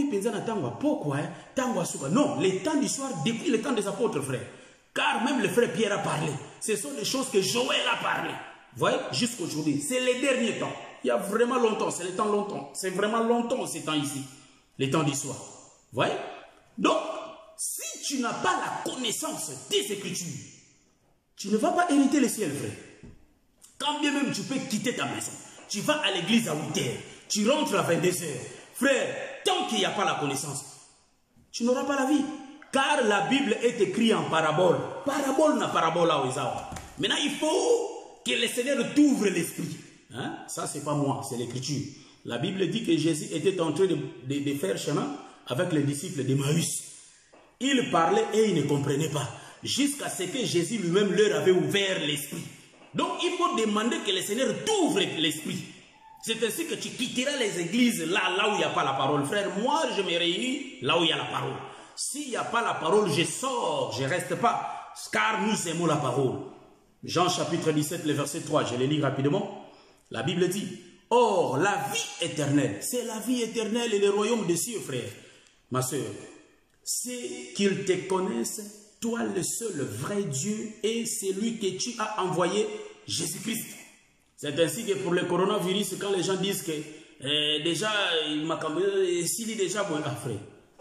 le temps du soir depuis le temps des apôtres, frère. Car même le frère Pierre a parlé. Ce sont des choses que Joël a parlé. Vous voyez, jusqu'aujourd'hui. C'est les derniers temps. Il y a vraiment longtemps, c'est le temps longtemps. C'est vraiment longtemps ces temps ici. Les temps du soir. Vous voyez? Donc, si tu n'as pas la connaissance des Écritures, tu ne vas pas hériter le ciel, frère. Quand bien même tu peux quitter ta maison, tu vas à l'église à 8 heures, tu rentres à 22 heures. Frère, tant qu'il n'y a pas la connaissance, tu n'auras pas la vie. Car la Bible est écrite en parabole. Parabole na parabole là, maintenant, il faut que le Seigneur t'ouvre l'esprit. Hein? Ça, c'est pas moi, c'est l'Écriture. La Bible dit que Jésus était en train de faire chemin avec les disciples d'Emmaüs. Il parlait et ils ne comprenaient pas. Jusqu'à ce que Jésus lui-même leur avait ouvert l'esprit. Donc, il faut demander que le Seigneur t'ouvre l'esprit. C'est ainsi que tu quitteras les églises là où il n'y a pas la parole. Frère, moi, je me réunis là où il y a la parole. S'il n'y a pas la parole, je sors, je ne reste pas. Car nous aimons la parole. Jean chapitre 17, le verset 3, je le lis rapidement. La Bible dit, or, la vie éternelle, c'est la vie éternelle et le royaume des cieux, frère. Ma soeur, c'est qu'ils te connaissent, toi le seul vrai Dieu et celui que tu as envoyé, Jésus-Christ. C'est ainsi que pour le coronavirus, quand les gens disent que déjà, il m'a cambié, s'il est déjà bon, frère.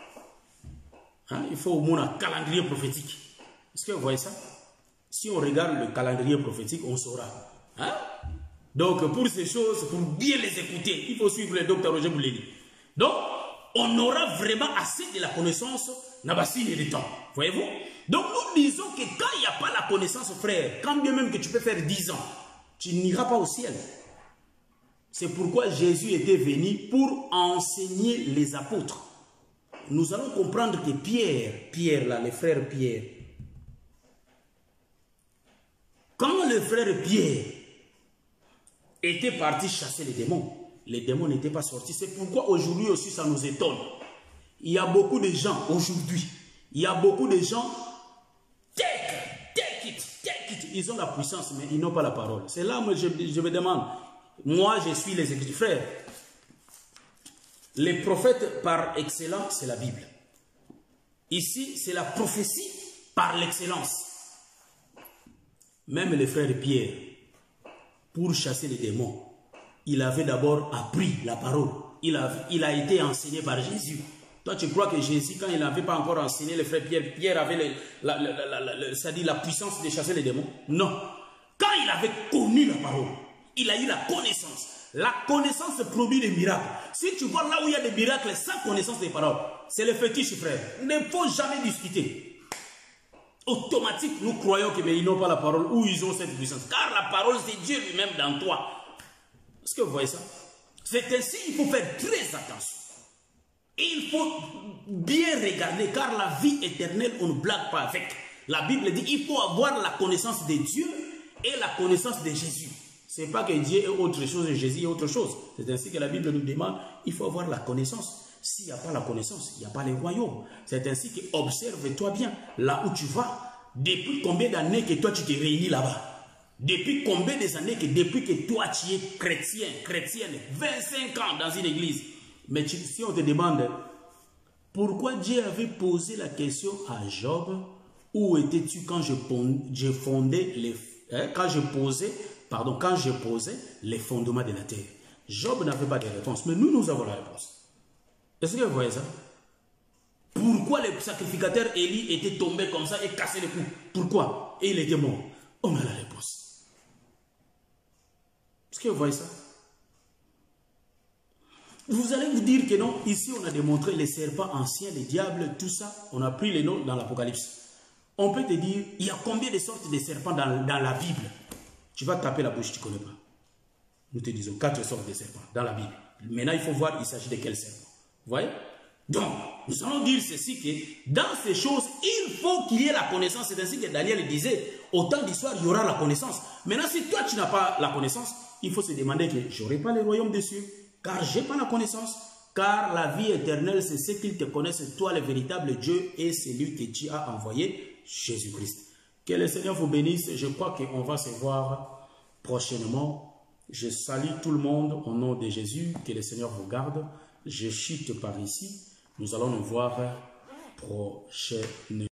Hein, il faut au moins un calendrier prophétique. Est-ce que vous voyez ça? Si on regarde le calendrier prophétique, on saura. Hein? Donc, pour ces choses, pour bien les écouter, il faut suivre le docteur Roger Bouleli. Donc, on aura vraiment assez de la connaissance dans la signe du temps. Voyez-vous? Donc, nous disons que quand il n'y a pas la connaissance, frère, quand bien même que tu peux faire 10 ans, tu n'iras pas au ciel. C'est pourquoi Jésus était venu pour enseigner les apôtres. Nous allons comprendre que Pierre là, le frère Pierre, quand le frère Pierre était parti chasser les démons n'étaient pas sortis. C'est pourquoi aujourd'hui aussi ça nous étonne. Il y a beaucoup de gens aujourd'hui, il y a beaucoup de gens, take it. Ils ont la puissance mais ils n'ont pas la parole. C'est là que je me demande, moi je suis les Écritures, frères. Les prophètes par excellence, c'est la Bible. Ici, c'est la prophétie par l'excellence. Même le frère Pierre, pour chasser les démons, il avait d'abord appris la parole. Il a été enseigné par Jésus. Toi, tu crois que Jésus, quand il n'avait pas encore enseigné le frère Pierre, Pierre avait la puissance de chasser les démons? Non. Quand il avait connu la parole, il a eu la connaissance. La connaissance produit des miracles. Si tu vois là où il y a des miracles sans connaissance des paroles, c'est le fétiche, frère. Il ne faut jamais discuter. Automatique, nous croyons qu'ils n'ont pas la parole ou ils ont cette puissance. Car la parole, c'est Dieu lui-même dans toi. Est-ce que vous voyez ça? C'est ainsi, il faut faire très attention. Et il faut bien regarder, car la vie éternelle, on ne blague pas avec. La Bible dit qu'il faut avoir la connaissance de Dieu et la connaissance de Jésus. Ce n'est pas que Dieu est autre chose et Jésus est autre chose. C'est ainsi que la Bible nous demande, il faut avoir la connaissance. S'il n'y a pas la connaissance, il n'y a pas les royaumes. C'est ainsi que observe-toi bien là où tu vas. Depuis combien d'années que toi tu te réunis là-bas? Depuis combien d'années que depuis que toi tu es chrétien, chrétienne, 25 ans dans une église. Mais si on te demande, pourquoi Dieu avait posé la question à Job, où étais-tu quand je fondais les... quand je posais les fondements de la terre? Job n'avait pas de réponse, mais nous avons la réponse. Est-ce que vous voyez ça? Pourquoi le sacrificateur Élie était tombé comme ça et cassé le cou? Pourquoi? Et il était mort. On a la réponse. Est-ce que vous voyez ça? Vous allez vous dire que non, ici on a démontré les serpents anciens, les diables, tout ça, on a pris les noms dans l'Apocalypse. On peut te dire, il y a combien de sortes de serpents dans la Bible? Tu vas taper la bouche, tu ne connais pas. Nous te disons 4 sortes de serpents dans la Bible. Maintenant, il faut voir, il s'agit de quel serpent. Vous voyez? Donc, nous allons dire ceci, que dans ces choses, il faut qu'il y ait la connaissance. C'est ainsi que Daniel disait, au temps d'histoire, il y aura la connaissance. Maintenant, si toi, tu n'as pas la connaissance, il faut se demander que je n'aurai pas le royaume des cieux, car je n'ai pas la connaissance. Car la vie éternelle, c'est ce qu'ils te connaissent, toi, le véritable Dieu, et celui que tu as envoyé, Jésus-Christ. Que le Seigneur vous bénisse. Je crois qu'on va se voir prochainement. Je salue tout le monde au nom de Jésus. Que le Seigneur vous garde. Je chute par ici. Nous allons nous voir prochainement.